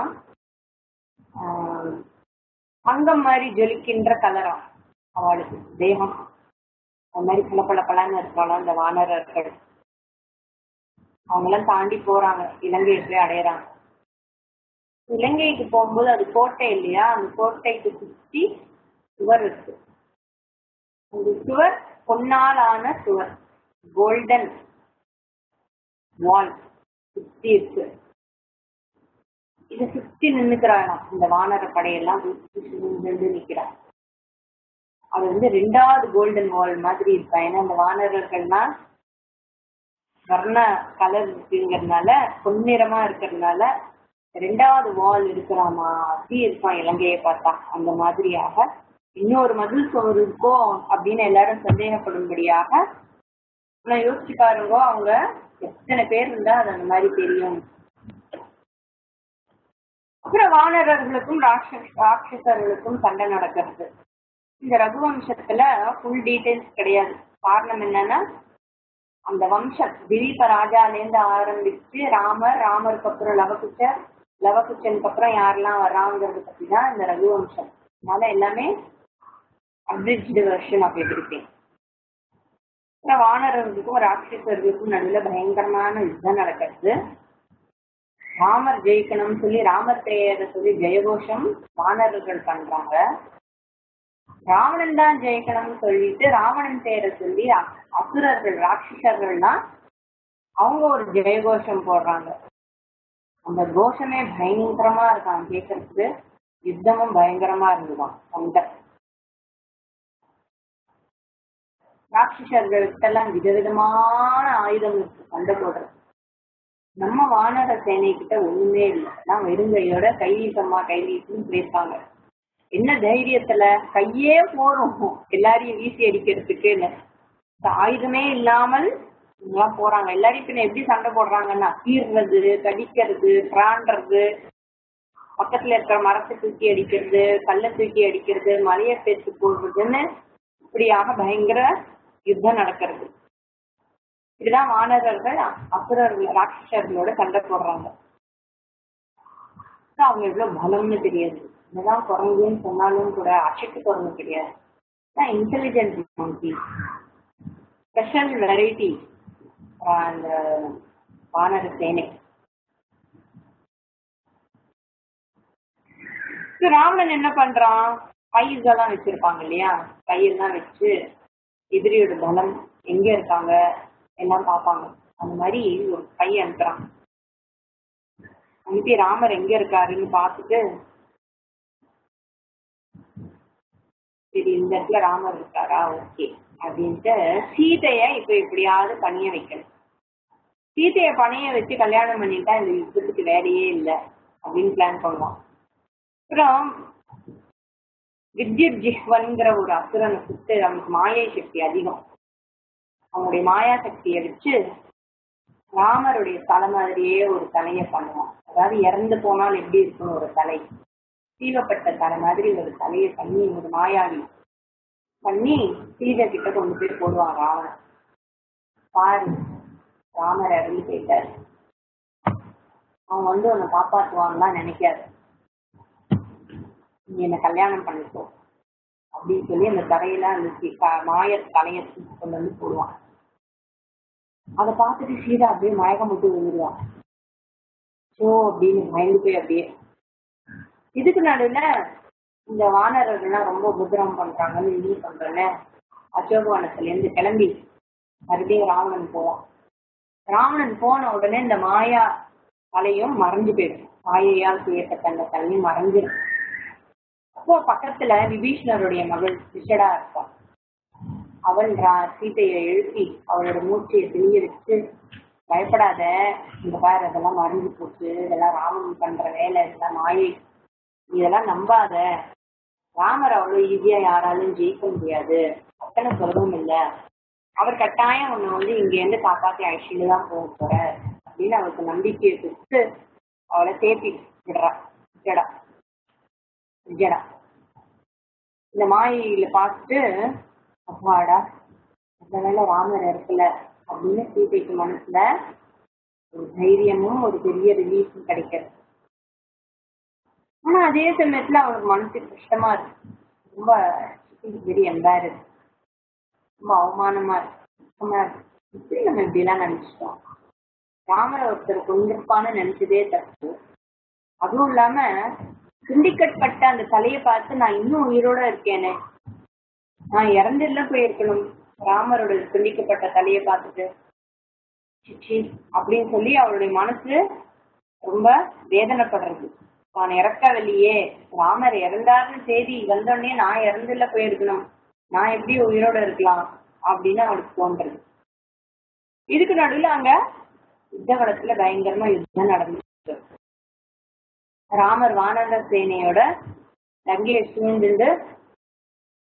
அங்கம் மாதிரி ஜொலிக்கின்ற கலரா அவளுக்கு தேகம், அந்த மாதிரி பல இருக்காளா இந்த வானரர்கள். அவங்கெல்லாம் தாண்டி போறாங்க, இலங்கையை போய் அடையிறாங்க. இலங்கைக்கு போகும்போது அது கோட்டை இல்லையா, அந்த கோட்டைக்கு சுற்றி சுவர் இருக்கு. அந்த சுவர் பொன்னாலான சுவர், கோல்டன் வால் சுத்தி இருக்கு. இதை சுத்தி நின்னுக்கிறாளாம் இந்த வானர படையெல்லாம் நிக்கிறாங்க. அது வந்து 2வது கோல்டன் வால் மாதிரி இருக்கா. ஏன்னா இந்த வானரர்கள்னா வர்ண கலர் இருக்குங்கிறதுனால, பொன்னிறமா இருக்கிறதுனால 2வது வால் இருக்கிறாமா, அப்படி இருப்பான் இலங்கையை பார்த்தா. அந்த மாதிரியாக இன்னொரு மதில் சுவர் இருக்கோ அப்படின்னு எல்லாரும் சந்தேகப்படும்படியாக. ஆனா யோசிச்சு பாருங்க, அவங்க எத்தனை பேர் இருந்தா அது அந்த மாதிரி தெரியும். அப்புறம் வானரர்களுக்கும் ராட்சசர்களுக்கும் சண்டை நடக்கிறது. இந்த ரகுவம்சத்துல ஃபுல் டீடைல்ஸ் கிடையாது. காரணம் என்னன்னா, அந்த வம்சம் திலீப ராஜாலேருந்து ஆரம்பிச்சு ராமருக்கு அப்புறம் லவகுச்சனுக்கு அப்புறம் யாரெல்லாம் வர்றாங்கிறது பத்தி தான் இந்த ரகுவம்சம். அதனால எல்லாமே அப்ரிட்ஜ்டு வெர்ஷன் ஆஃப் எவ்ரிதிங். வானரர்களுக்கும் ராட்சசர்களுக்கும் நடுவில் பயங்கரமான யுத்தம் நடக்கிறது. ராமர் ஜெயிக்கணும்னு சொல்லி ராமர் பெயரை சொல்லி ஜெயகோஷம் வானரர்கள் பண்றாங்க. ராவணன் தான் ஜெயிக்கணும்னு சொல்லிட்டு ராவணன் பெயரை சொல்லி அசுரர்கள் ராட்சசர்கள்னா அவங்க ஒரு ஜெயகோஷம் போடுறாங்க. அந்த கோஷமே பயங்கரமா இருக்கான் கேட்கறதுக்கு. யுத்தமும் பயங்கரமா இருந்துதான். அந்த ராட்சசர்களுக்கெல்லாம் விதவிதமான ஆயுதம் இருக்கு சண்டை போடுறது. நம்ம வானர சேனை கிட்ட ஒண்ணுமே இல்லை. நான் வெறுங்கையோட கைலீசம்மா கைலீசம்னு பேசாங்க. என்ன தைரியத்துல கையே போறோம் எல்லாரையும் வீசி அடிக்கிறதுக்கு. ஆயுதமே இல்லாமல் இவங்கெல்லாம் போறாங்க. எல்லாரையும் பின்ன எப்படி சண்டை போடுறாங்கன்னா, கீறுறது, கடிக்கிறது, பிராண்டுறது, பக்கத்துல இருக்கிற மரத்தை தூக்கி அடிக்கிறது, கல்லை தூக்கி அடிக்கிறது, மலையை பேச்சு போடுறதுன்னு இப்படியாக பயங்கர யுத்தம் நடக்கிறது. இப்படிதான் வானரர்கள் அசுரர்கள் ராட்சசர்களோட சண்டை போடுறாங்க. அவங்க எவ்வளவு பலம்னு தெரியாது. என்னதான் குரங்குன்னு சொன்னாலும் கூட அசைக்கு குரங்கு கிடையாது. இன்டெலிஜென்ட் மங்கி, ஸ்பெஷல் வெரைட்டி அந்த வானர சேனை. ராவணன் என்ன பண்றான், பயிர்கள்லாம் வச்சிருப்பாங்க இல்லையா, பயிரெல்லாம் வச்சு எதிரியோட பலம் எங்க இருக்காங்க எல்லாம் பார்ப்பாங்க. அந்த மாதிரி ஒரு பை அனுப்புறான். அனுப்பி ராமர் எங்க இருக்காருன்னு பார்த்துட்டு, சரி இந்த இடத்துல ராமர் இருக்காரா, ஓகே அப்படின்ட்டு சீதைய இப்ப எப்படியாவது பணிய வைக்கணும். சீதைய பணிய வச்சு கல்யாணம் பண்ணிட்டா இந்த யுத்தத்துக்கு வேலையே இல்லை அப்படின்னு பிளான் பண்ணுவான். அப்புறம் வித்யுத் ஜிஹ்வன்கிற ஒரு அசுரனை சுட்டு அவனுக்கு மாயை சக்தி அதிகம். அவனுடைய மாயா சக்தியை வச்சு ராமருடைய தலை மாதிரியே ஒரு தலையை பண்ணுவான். அதாவது இறந்து போனால் எப்படி இருக்கும் ஒரு தலை, சீவப்பட்ட தலை மாதிரி ஒரு தலையை பண்ணி ஒரு மாயாவி பண்ணி சீதை கிட்ட கொண்டு போய் போடுவான் ராவணன். பாரு ராமர் இறந்து போயிட்டாரு, அவன் வந்து உன்னை காப்பாற்றுவான்லாம் நினைக்காது, நீ என்ன கல்யாணம் பண்ணிக்கோ அப்படின்னு சொல்லி அந்த தலையில அந்த மாய தலையை கொண்டு வந்து போடுவான். அதை பார்த்துட்டு சீதா அப்படியே மயக்கம் விட்டு விழுந்துருவான். ஸோ அப்படின்னு பயந்து போய் அப்படியே. இதுக்கு நடுவுல இந்த வானரர்கள்லாம் ரொம்ப உபதிரவம் பண்றாங்கன்னு நீ பண்றல, அசோகவனத்துல இருந்து கிளம்பி மறுபடியும் ராவணன் போவான். ராவணன் போன உடனே இந்த மாயா தலையும் மறைஞ்சு போயிடும். மாயையால் செய்யப்பட்ட அந்த தலையும் மறைஞ்சிடும். அப்போ பக்கத்துல விபீஷ்ணருடைய மகள் திஷடா இருப்பான். அவள் சீதையை எழுப்பி அவளோட மூச்சையை தெளிய வச்சு, பயப்படாத, இந்த பாரு அதெல்லாம் மறைஞ்சு போச்சு, இதெல்லாம் ராமன் பண்ற வேலை, இதெல்லாம் மாயை, இதெல்லாம் நம்பாத, ராமர் அவ்வளவு ஈஸியா யாராலும் ஜெயிக்க முடியாது, அத்தனை சுலபம் இல்லை, அவர் கட்டாயம் உன்னை வந்து இங்க இருந்து காப்பாத்தி அழிச்சுட்டு தான் போக போற அப்படின்னு அவளுக்கு நம்பிக்கையை கொடுத்து அவளை தேப்பி விடுறா. விஜடா இந்த மாயில பார்த்துட்டு, அப்பாடா அந்த வேலை ராமர் இருக்கல அப்படின்னு சீதைக்கு மனசுல ஒரு தைரியமும் ஒரு பெரிய ரிலீஃபும் கிடைக்கிறது. ஆனா அதே சமயத்துல அவனுக்கு மனசுக்கு கஷ்டமா இருக்கு. ரொம்ப வெரி எம்பாரஸ், ரொம்ப அவமானமா இருக்கு, கஷ்டமா இருக்கு. இப்படி நம்ம இப்படி எல்லாம் நினைச்சிட்டோம், ராமரை ஒருத்தர் கொண்டிருப்பான்னு நினைச்சதே தப்பு. அதுவும் இல்லாம துண்டிக்கப்பட்ட அந்த தலையை பார்த்து நான் இன்னும் உயிரோட இருக்கேனே, நான் இறந்துல போயிருக்கணும் ராமரோட துண்டிக்கப்பட்ட தலையை பார்த்துட்டு சிச்சி அப்படின்னு சொல்லி அவளுடைய மனசு ரொம்ப வேதனைப்படுறது. நான் இறக்கவில்லையே, ராமர் இறந்தாருன்னு செய்தி வந்தோடனே நான் இறந்துல போயிருக்கணும், நான் எப்படி உயிரோட இருக்கலாம் அப்படின்னு அவளுக்கு தோன்றது. இதுக்கு நடுவில் அங்க யுத்தவனத்துல பயங்கரமா யுத்தம் நடந்துச்சு. ராமர் வானர சேனையோட லங்கையை சூழ்ந்துட்டு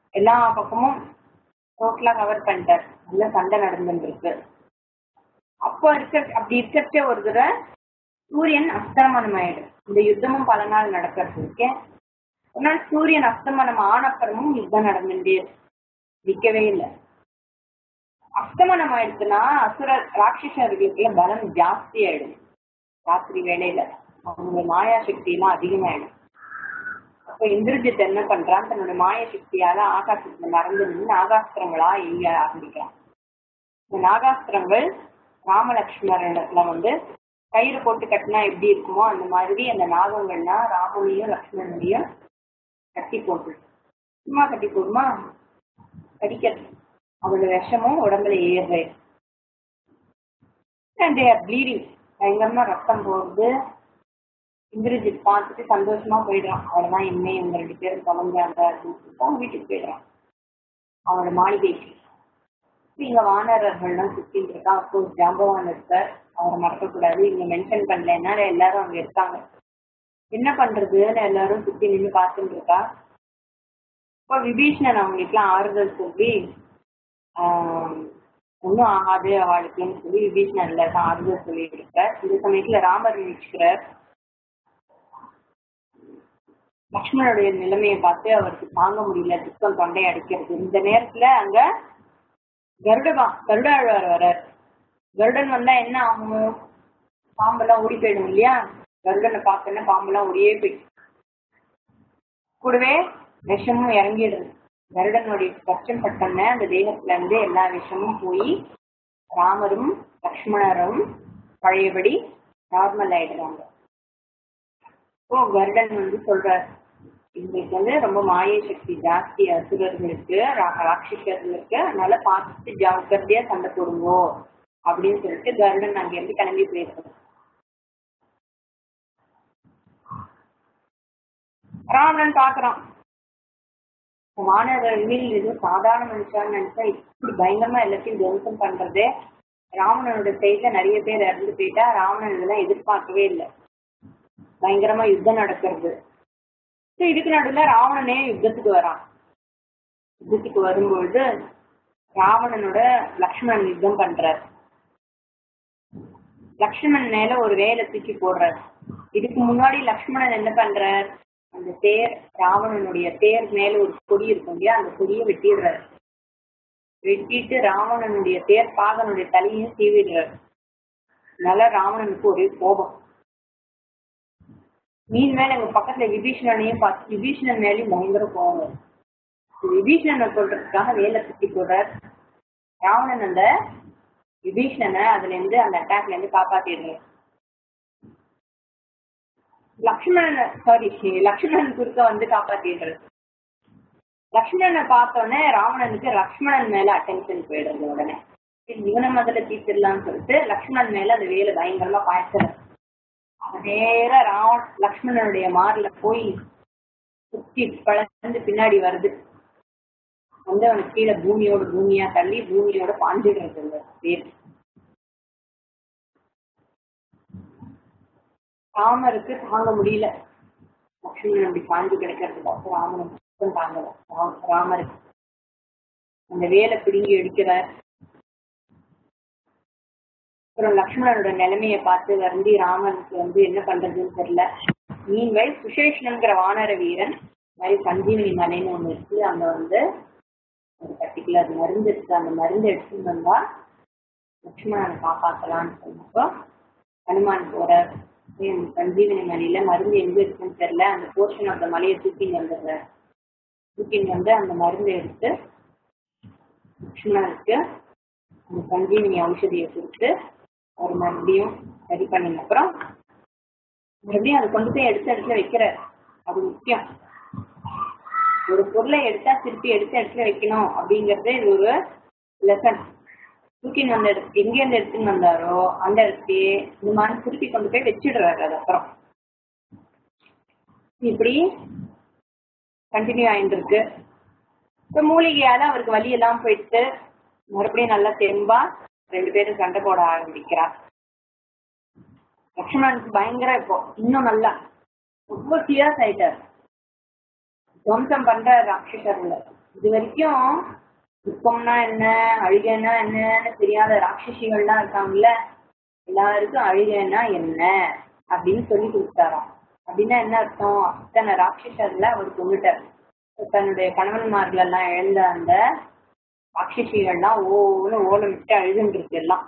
எல்லா பக்கமும் டோட்டலா கவர் பண்ணிட்டார். நல்ல சண்டை நடந்துருக்கு. அப்படி இருக்கிற ஒரு தடவை சூரியன் அஸ்தமனம் ஆயிடும். இந்த யுத்தமும் பல நாள் நடக்கிறது இருக்கேன். ஒரு நாள் சூரியன் அஸ்தமனம் ஆனப்புறமும் யுத்தம் நடந்துட்டே நிக்கவே இல்லை. அஸ்தமனம் ஆயிடுச்சுன்னா அசுர ராட்சசர்களுக்குள்ள பலம் ஜாஸ்தி ஆயிடும். ராத்திரி வேளையில அவங்களுடைய மாயா சக்தி எல்லாம் அதிகமாயிடும். அப்ப இந்திரஜித் என்ன பண்றான், தன்னுடைய மாய சக்தியால ஆகாசத்துல மறந்து நின்று நாகாஸ்திரங்களா எங்க ஆரம்பிக்கிறான். இந்த நாகாஸ்திரங்கள் ராமலட்சுமணர்ல கயிறு போட்டு கட்டினா எப்படி இருக்குமோ அந்த மாதிரி அந்த நாகங்கள்னா ராமனையும் லக்ஷ்மணனையும் கட்டி போட்டு சும்மா கட்டி போடுமா கடிக்கிறது. அவளோட விஷமும் உடம்புல ஏறுறது. ப்ளீடிங், பயங்கரமா ரத்தம் போகுது. இந்திரஜித் பார்த்துட்டு சந்தோஷமா போயிடுறான். அவ்வளவுதான், இனிமே இவங்க 2 பேரும் தொலைஞ்சாங்க அப்படின்னு சொல்லிட்டு அவங்க வீட்டுக்கு போயிடுறான், அவனோட மாளிகைக்கு. இங்க வானரர்கள்லாம் சுத்திட்டு இருக்கான். அப்கோர்ஸ் ஜாம்பவான் இருக்கார், அவரை மறக்கக்கூடாது. இங்க மென்ஷன் பண்ணலன்னா எல்லாரும் அங்க இருக்காங்க. என்ன பண்றதுன்னு எல்லாரும் சுத்தி நின்று பார்த்துட்டு இருக்கா. இப்போ விபீஷணன் அவங்களுக்குலாம் ஆறுதல் சொல்லி ஒன்றும் ஆகாது அவளுக்குன்னு சொல்லி விபீஷணன் எல்லாருக்கும் ஆறுதல் சொல்லி இருக்கார். இந்த சமயத்துல ராமர் நினைச்சுக்கிறார். லக்ஷ்மணனுடைய நிலைமையை பார்த்து அவருக்கு தாங்க முடியல, துக்கம் தொண்டை அடிக்கிறது. இந்த நேரத்துல அங்க கருடாழ்வார் வர்றார். கருடன் வந்தா என்ன ஆகும், பாம்பெல்லாம் ஓடி போயிடும் இல்லையா. கருடனை பார்த்தோன்னா பாம்பெல்லாம் ஓடியே போயிடும். கூடவே விஷமும் இறங்கிடுது. கருடனுடைய கஷ்டம் பட்டோன்னே அந்த தேகத்துல இருந்து எல்லா விஷமும் போய் ராமரும் லக்ஷ்மணரும் பழையபடி நார்மல் ஆயிடுறாங்க. இப்போ கருடன் சொல்றார், இவங்களுக்கு ரொம்ப மாய சக்தி ஜாஸ்தி அசுரர்களுக்கு ராட்சசர்களுக்கு, அதனால பார்த்துட்டு ஜாக்கிரதையா சண்டை போடுங்கோ அப்படின்னு சொல்லிட்டு கருடன் அங்கிருந்து கிளம்பி போயிருக்காரு. ராவணன் பாக்குறான், வானரர்கள் எதுவும் சாதாரண மனுஷான்னு நினைச்சா இப்படி பயங்கரமா எல்லாத்தையும் துவம்சம் பண்றதே. ராவணனோட சைட்ல நிறைய பேர் இறந்து போயிட்டா. ராவணன் இதெல்லாம் எதிர்பார்க்கவே இல்லை. பயங்கரமா யுத்தம் நடக்கிறது. இதுக்கு நடுவுல ராவணனே யுத்தத்துக்கு வரான். யுத்தத்துக்கு வரும்பொழுது ராவணனோட லக்ஷ்மணன் யுத்தம் பண்றார். லக்ஷ்மணன் மேல ஒரு வேலை தூக்கி போடுறார். இதுக்கு முன்னாடி லக்ஷ்மணன் என்ன பண்றார், அந்த தேர், ராவணனுடைய தேர் மேல ஒரு கொடி இருக்கும் இல்லையா, அந்த கொடியை வெட்டிடுறாரு. வெட்டிட்டு ராவணனுடைய தேர் பாகனுடைய தலையும் சீவிடுறாரு. அதனால ராவணனுக்கு ஒரே கோபம். மீன் மேல எங்க பக்கத்துல விபீஷணனையும் பார்த்து விபீஷணன் மேலேயும் பயங்கர கோபம். விபீஷணனை சொல்றதுக்காக வேலை சுத்தி போடுறார். ராவணன் அந்த விபீஷணனை அதுல இருந்து அந்த அட்டாக்ல இருந்து காப்பாத்திடுறாரு. லக்ஷ்மணன் குறுக்க காப்பாத்திடுறது. லக்ஷ்மணனை பார்த்தோன்னே ராவணனுக்கு லக்ஷ்மணன் மேல அட்டென்ஷன் போயிடுறது. உடனே இவனை முதல்ல தீர்த்திடலாம்னு சொல்லிட்டு லக்ஷ்மணன் மேல அந்த வேலை பயங்கரமா பாய்ச்சறது. நேர லக்ஷ்மணனுடைய மார்ல போய் சுத்தி பழந்து பின்னாடி வருது. அவனுக்கு கீழே பூமியா தள்ளி பூமியோட பாஞ்சிடுறது. பேர் ராமருக்கு தாங்க முடியல. லக்ஷ்மணன் அப்படி பாஞ்சு கிடைக்கிறதுக்கு ராமனுக்கு தாங்கல. ராமருக்கு அந்த வேலை பிடுங்கி எடுக்கிறார். அப்புறம் லக்ஷ்மணனோட நிலைமையை பார்த்து வருந்தி ராமனுக்கு என்ன பண்றதுன்னு தெரியல. நீங்கள் சுசேஷன்ங்கிற வானர வீரன் மாதிரி சஞ்சீவனி மலைன்னு ஒண்ணு இருக்கு, அங்க ஒரு பர்டிகுலர் மருந்து இருக்கு, அந்த மருந்து எடுத்துட்டு வந்தா லக்ஷ்மணனை காப்பாற்றலான்னு சொன்னப்போ ஹனுமான் போற சஞ்சீவனி மலையில மருந்து எங்க இருக்குன்னு தெரியல, அந்த போர்ஷன் ஆஃப் த மலையை தூக்கின்னு வந்துடுறாரு. தூக்கின்னு அந்த மருந்து எடுத்து லக்ஷ்மணனுக்கு அந்த சஞ்சீவனி ஔஷதியை கொடுத்து அவர் மறுபடியும் ரெடி பண்ணின அப்புறம் மறுபடியும் அதை கொண்டு போய் எடுத்த இடத்துல வைக்கிறார். அது முக்கியம். ஒரு பொருளை எடுத்தா திருப்பி எடுத்த இடத்துல வைக்கணும் அப்படிங்கறது இது ஒரு லெசன். தூக்கின்னு வந்த இடத்துக்கு எங்கேருந்து எடுத்துன்னு வந்தாரோ அந்த இடத்தையே இந்த மாதிரி திருப்பி கொண்டு போய் வச்சிடுறாரு. அது அப்புறம் இப்படி கண்டினியூ ஆயிட்டு இருக்கு. இப்போ மூலிகையால அவருக்கு வலியெல்லாம் போயிட்டு மறுபடியும் நல்லா தெம்பா 2 பேரும் சண்டை போட ஆரம்பிக்கிறார். லக்ஷ்மணனுக்கு பயங்கர இப்போ இன்னும் ரொம்ப கிளியர்ஸ் ஆயிட்டார். துவம்சம் பண்ற ராட்சசர்ல இது வரைக்கும் துக்கம்னா என்ன, அழுகைன்னா என்னன்னு தெரியாத ராட்சசிகள்லாம் இருக்காங்கல்ல, எல்லாருக்கும் அழுகைன்னா என்ன அப்படின்னு சொல்லி கொடுத்தாராம். அப்படின்னா என்ன அர்த்தம்? அத்தனை ராட்சசர்ல அவர் கொண்டுட்டார். தன்னுடைய கணவன்மார்கள் எல்லாம் இழந்த அந்த ராட்சசிகள்லாம் ஓலமிட்டு அழுதுன்னு இருக்கு எல்லாம்.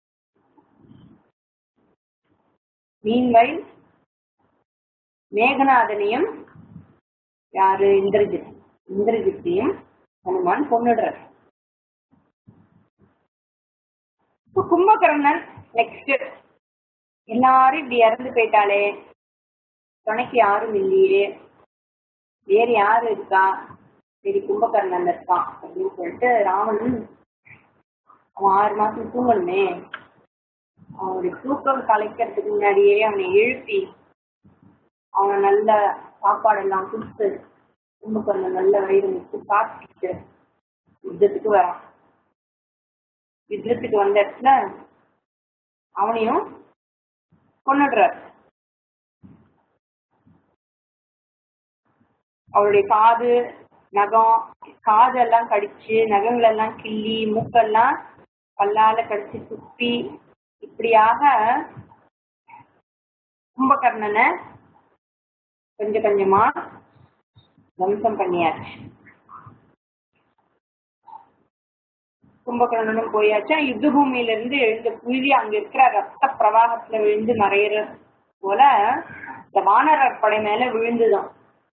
மீன்வைல் மேகநாதனையும் யாரு, இந்திரஜித்தையும் ஹனுமான் கொன்னுடுறார். கும்பகர்ணன் நெக்ஸ்ட். எல்லாரும் இப்படி இறந்து போயிட்டாலே, துணைக்கு யாரும் இல்லையே, வேறு யாரு இருக்கா, சரி கும்பகர்ணன் இருக்கான் அப்படின்னு சொல்லிட்டு ராவணன் அவன் 6 மாசம் தூங்கணுமே, அவனுடைய தூக்கம் கலைக்கிறதுக்கு முன்னாடியே அவனை எழுப்பி அவனை நல்ல சாப்பாடெல்லாம் கொடுத்து கும்பகர்ணன் நல்ல வயிறு முட்டு காத்திட்டு யுத்தத்துக்கு வரான். யுத்தத்துக்கு வந்த இடத்துல அவனையும் கொன்னுடுறார். அவளுடைய காது நகம், காதெல்லாம் கடிச்சு, நகங்கள் எல்லாம் கிள்ளி, மூக்கெல்லாம் பல்லால கடிச்சு துப்பி, இப்படியாக கும்பகர்ணனை கொஞ்சம் கொஞ்சமா வம்சம் பண்ணியாச்சு. கும்பகர்ணனும் போயாச்சு. யுத்த பூமியில இருந்து எழுந்த புழுதி அங்க இருக்கிற ரத்த பிரவாகத்துல விழுந்து மறையிற போல இந்த வானரர் படை மேல விழுந்துதான்.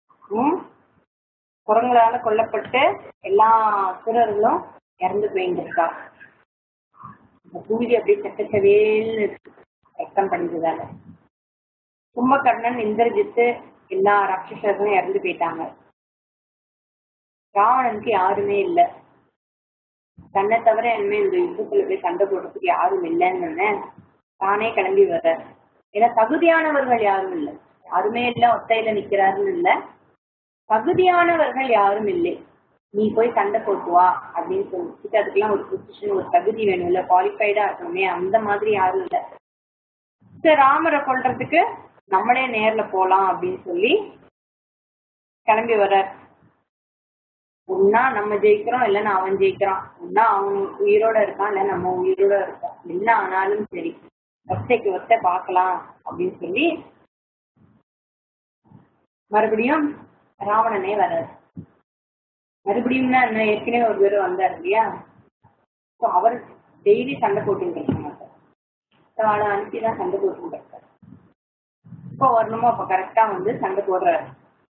குரங்களால கொல்லப்பட்டு எல்லா அசுரர்களும் இறந்து போயிருக்கா. இந்த புழுதி அப்படியே சட்டச்சவேல்னு ரத்தம் பண்ணிட்டதால கும்பகர்ணன், இந்திரஜித்து, எல்லா ராட்சசர்களும் இறந்து போயிட்டாங்க. ராவணனுக்கு யாருமே இல்லை. தன்னை தவிர இனிமே இந்த யுத்தத்துல போய் சண்டை போடுறதுக்கு யாரும் இல்லைன்னு தானே கிளம்பி வர்ற. ஏன்னா தகுதியானவர்கள் யாரும் இல்லை, யாருமே இல்லை, ஒத்தையில நிக்கிறாருன்னு இல்லை, தகுதியானவர்கள் யாரும் இல்லை. நீ போய் சண்டை போட்டுவா அப்படின்னு சொல்லிட்டு அதுக்கெல்லாம் ஒரு பொசிஷன், ஒரு தகுதி வேணும் இல்ல, குவாலிஃபைடா இருக்கணுமே, அந்த மாதிரி யாரும் இல்லை. சரி, ராமரை கொல்றதுக்கு நம்மளே நேர்ல போலாம் அப்படின்னு சொல்லி கிளம்பி வர்ற. ஒன்னா நம்ம ஜெயிக்கிறோம், இல்லைன்னா அவன் ஜெயிக்கிறான், ஒன்னா அவன் உயிரோட இருக்கான், இல்ல நம்ம உயிரோட இருக்கோம், என்ன ஆனாலும் சரி ஒத்தைக்கு ஒத்தை பார்க்கலாம் அப்படின்னு சொல்லி மறுபடியும் ராவணனே வர்றாரு. மறுபடியும்னா என்ன, ஏற்கனவே ஒரு பேர் வந்தார் இல்லையா, அவர் டெய்லி சண்டை போட்டுட்டு இருக்க மாட்டார், அவளை அனுப்பிதான் சண்டை போட்டுட்டு இருக்காரு. இப்போ வரணுமோ அப்ப கரெக்டா வந்து சண்டை போடுறாரு.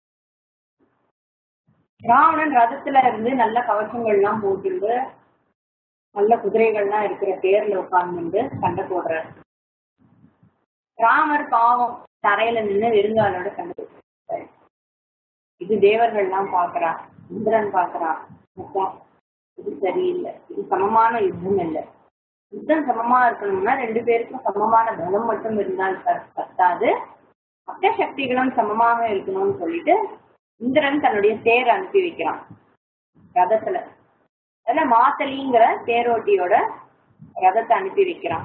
ராவணன் ரதத்துல இருந்து நல்ல கவசங்கள்லாம் போட்டுட்டு நல்ல குதிரைகள்லாம் இருக்கிற தேர்ல உட்கார்ந்து சண்டை போடுறாரு. ராமர் பாவம் தரையில நின்று வெறுங்காலோட சண்டை போட்டு, இது தேவர்கள்லாம் பாக்குறா, இந்திரன் பாக்குறா, இது சரியில்லை, இது சமமான யுத்தம் இல்லை. யுத்தம் சமமா இருக்கணும்னா 2 பேருக்கும் சமமான பலம் மட்டும் இருந்தால் பத்தாது, மற்ற சக்திகளும் சமமாக இருக்கணும்னு சொல்லிட்டு இந்திரன் தன்னுடைய தேர் அனுப்பி வைக்கிறான் ரதத்துல. அதுல மாத்தலிங்கிற தேரோட்டியோட ரதத்தை அனுப்பி வைக்கிறான்.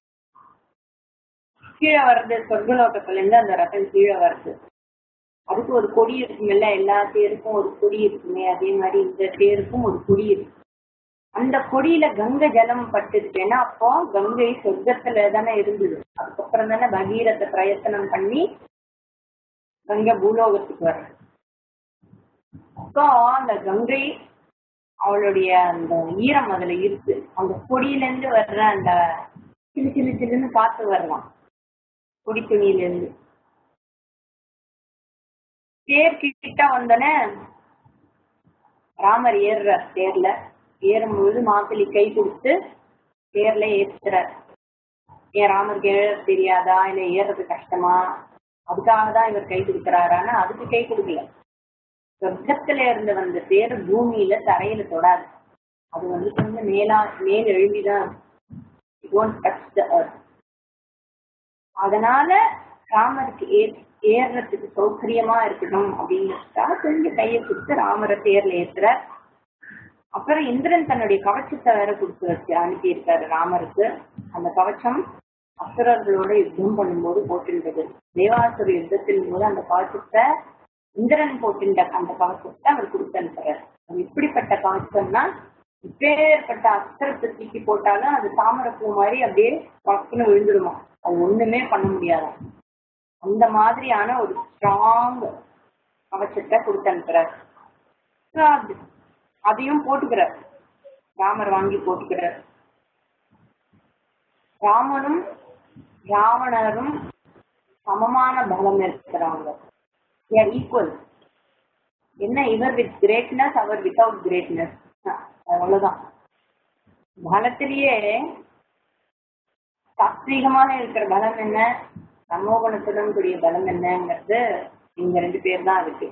கீழே வர்றது சொர்க்கலோகத்துல இருந்து அந்த ரதம் கீழே வருது. அதுக்கு ஒரு கொடி இருக்குங்கல்ல, எல்லா தேருக்கும் ஒரு கொடி இருக்குமே, அதே மாதிரி இந்த தேருக்கும் ஒரு கொடி இருக்கு. அந்த கொடியில கங்கை ஜலம் பட்டுருக்கு. ஏன்னா அப்போ கங்கை சொர்க்கத்துல தானே இருந்தது, அதுக்கப்புறம் தானே பகீரத்தை பிரயத்தனம் பண்ணி கங்கை பூலோகத்துக்கு வர்ற. அப்போ அந்த கங்கை அவளுடைய அந்த ஈரம் அதுல இருக்கு. அந்த கொடியில இருந்து வர்ற அந்த சிலு சிலு சிலுன்னு காத்து வரலாம் கொடி துணியில இருந்து. தேர் கிட்ட வந்தோடனே ராமர் ஏறுறார். தேர்ல ஏறும்பொழுது மாப்பிள்ளை கை கொடுத்து தேர்ல ஏற்றுறார். ஏன் ராமருக்கு ஏற தெரியாதா, இல்ல ஏறது கஷ்டமா, அதுக்காக தான் இவர் கை கொடுக்கிறாரான்னு அதுக்கு கை கொடுக்கல. சொர்க்கத்துல இருந்து வந்த தேர் பூமியில தரையில தொடாது, அது வந்து கொஞ்சம் மேல் எழும்பிதான், அதனால ராமருக்கு ஏறுறதுக்கு சௌகரியமா இருக்கணும் அப்படிங்கிறதுக்காக கொஞ்சம் கையை கொடுத்து ராமரை தேர்ல ஏற்றுறார். அப்புறம் இந்திரன் தன்னுடைய கவச்சத்தை வேற கொடுத்து வச்சு அனுப்பியிருக்காரு ராமருக்கு. அந்த கவச்சம் அசுரர்களோட யுத்தம் பண்ணும்போது போட்டிருந்தது. தேவாசுர யுத்தத்தின் போது அந்த கவச்சத்தை இந்திரன் போட்டிருந்த அந்த கவச்சத்தை அவர் கொடுத்து அனுப்புறாரு. எப்படிப்பட்ட காய்ச்சல்னா இப்பேற்பட்ட அஸ்திரத்தை தூக்கி போட்டாலும் அது தாமரைப்பூ மாதிரி அப்படியே பக்குன்னு விழுந்துடுமா. அது ஒண்ணுமே பண்ண முடியாது. அந்த மாதிரியான ஒரு ஸ்ட்ராங் கவச்சத்தை கொடுத்து அனுப்புறார். அதையும் போட்டுக்கிறார். ராமர் வாங்கி போட்டுக்கிறார். ராமனும் ராவணரும் சமமான பலம் இருக்கிறவங்க. ஈக்குவல். என்ன, இவர் வித் கிரேட்னஸ், அவர் வித்தவுட் கிரேட்னஸ். அவ்வளவுதான். பலத்திலேயே சாத்வீகமாக இருக்கிற பலம் என்ன, சமோகுணத்துடன் கூடிய பலம் என்னங்கிறது இங்க 2 பேர் தான் இருக்கு.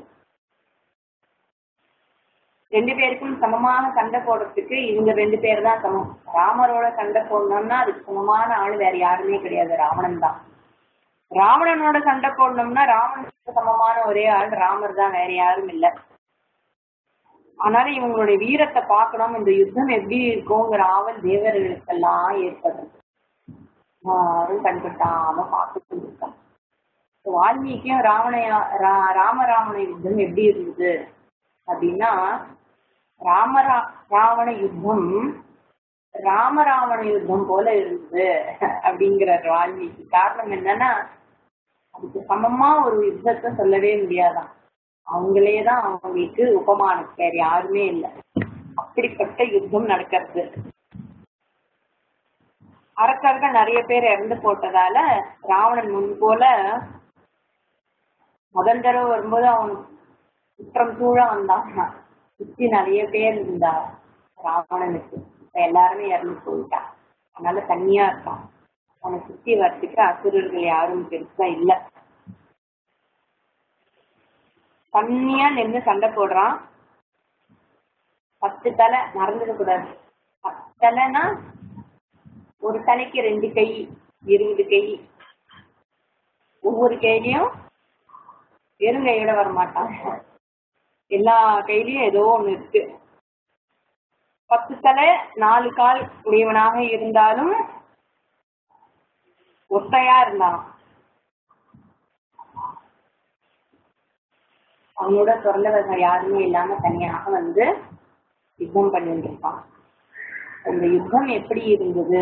2 பேருக்கும் சமமாக சண்டை போடுறதுக்கு இவங்க 2 பேர் தான் சமம். ராமரோட சண்டை போடணும்னா அதுக்கு சமமான ஆளு வேற யாருமே கிடையாது, ராவணன் தான். ராவணனோட சண்டை போடணும்னா ராவணனுக்கு சமமான ஒரே ஆள் ராமர் தான், வேற யாரும் இல்லை. அதனால இவங்களுடைய வீரத்தை பார்க்கணும், இந்த யுத்தம் எப்படி இருக்குங்கிற ஆவல் தேவர்களுக்கெல்லாம் ஏற்படுறது. யாரும் கண்கட்டாம பார்த்துட்டு இருக்காங்க. வால்மீகியும் ராமராவண யுத்தம் எப்படி இருந்தது அப்படின்னா, ராவண யுத்தம் ராமராவண யுத்தம் போல இருந்தது அப்படிங்கிற வால்மீகி. காரணம் என்னன்னா, அதுக்கு சமமா ஒரு யுத்தத்தை சொல்லவே முடியாதான். அவங்களேதான் அவங்களுக்கு உபமானம், வேற யாருமே இல்லை. அப்படிப்பட்ட யுத்தம் நடக்கிறது. அரக்கர்கள் நிறைய பேர் இறந்து போட்டதால ராவணன் முன் போல முதல் தடவை வரும்போது அவன் குற்றம் சூழ வந்தான். சுத்தி நிறைய பேர் இருந்தா ராவணனுக்கு. எல்லாருமே இறந்து போயிட்டான். அதனால தனியா இருக்கான். அவனை சுத்தி வர்றதுக்கு அசுரர்கள் யாரும் பெருசா இல்லை. தனியா நின்று சண்டை போடுறான். 10 தலை மறந்துட கூடாது. 10 தலைனா ஒரு தலைக்கு 2 கை, 20 கை. ஒவ்வொரு கையிலையும் வெறுங்கையோட வரமாட்டான். எல்லா கையிலயும் ஏதோ ஒண்ணு இருக்கு. 10 தலை 4 கால் உடையவனாக இருந்தாலும் ஒத்தையா இருந்தான். அவனோட சொந்தவர்கள் யாருமே இல்லாம தனியாக வந்து யுத்தம் பண்ணிட்டு இருப்பான். அந்த யுத்தம் எப்படி இருந்தது?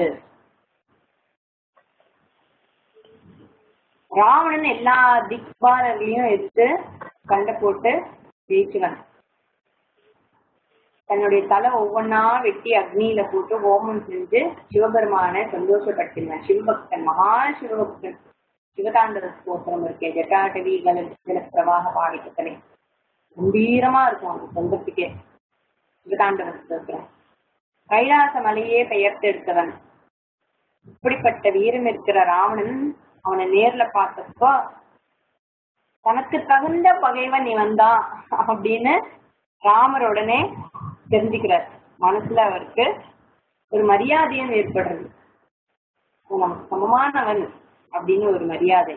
ராவணன் எல்லா திக்பாலர்களையும் எடுத்து சண்டை போட்டு ஜெயிச்சுவன். தன்னுடைய தலை ஒவ்வொன்னா வெட்டி அக்னியில போட்டு ஹோமம் செஞ்சு சிவபெருமான சந்தோஷப்படுத்தினான். சிவபக்தன், மகா சிவபக்தன். சிவதாண்டவ ஸ்தோத்திரம் இருக்கே, ஜட்டாடவிகள் பிரவாக பாடிக்கத்தனை கம்பீரமா இருக்கும் அந்த சொந்தத்துக்கே. சிவதாண்டவ ஸ்தோத்திரம் கைலாச மலையே பெயர்த்தெடுத்தவன். இப்படிப்பட்ட வீரம் இருக்கிற ராவணன் அவனை நேர்ல பார்த்தப்போ தனக்கு தகுந்த பகைவன் இவன் தான் அப்படின்னு ராமர் உடனே தெரிஞ்சுக்கிறார். மனசுல அவருக்கு ஒரு மரியாதையும் ஏற்படுறது. நமக்கு சமமானவன் அப்படின்னு ஒரு மரியாதை.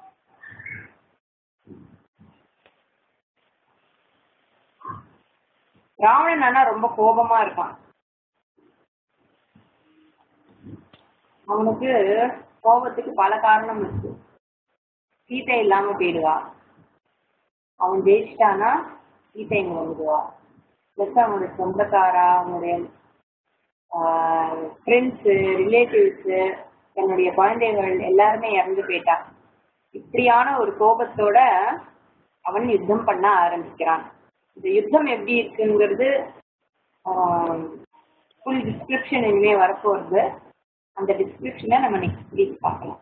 ராவணன் ஆனா ரொம்ப கோபமா இருக்கான். அவனுக்கு கோபத்துக்கு பல காரணம் இருக்கு. சீதை இல்லாம போயிடுவா. அவன் ஜெயிச்சிட்டானா சீதை இங்க வந்துடுவா. பிளஸ் அவனுடைய சொந்தக்காரா, அவனுடைய ஃப்ரெண்ட்ஸு, ரிலேட்டிவ்ஸு, தன்னுடைய குழந்தைகள் எல்லாருமே இறந்து போயிட்டா. இப்படியான ஒரு கோபத்தோட அவன் யுத்தம் பண்ண ஆரம்பிக்கிறான். இந்த யுத்தம் எப்படி இருக்குங்கிறது ஃபுல் டிஸ்கிரிப்ஷன் இனிமே வரப்போறது. அந்த டிஸ்கிரிப்ஷனை நம்ம நெக்ஸ்ட் வீக் பார்க்கலாம்.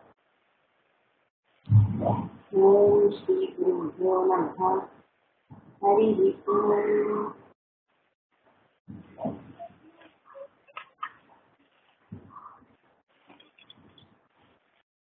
ஓம் ஸ்ரீ குரு நமः. ஹரி ஓம்.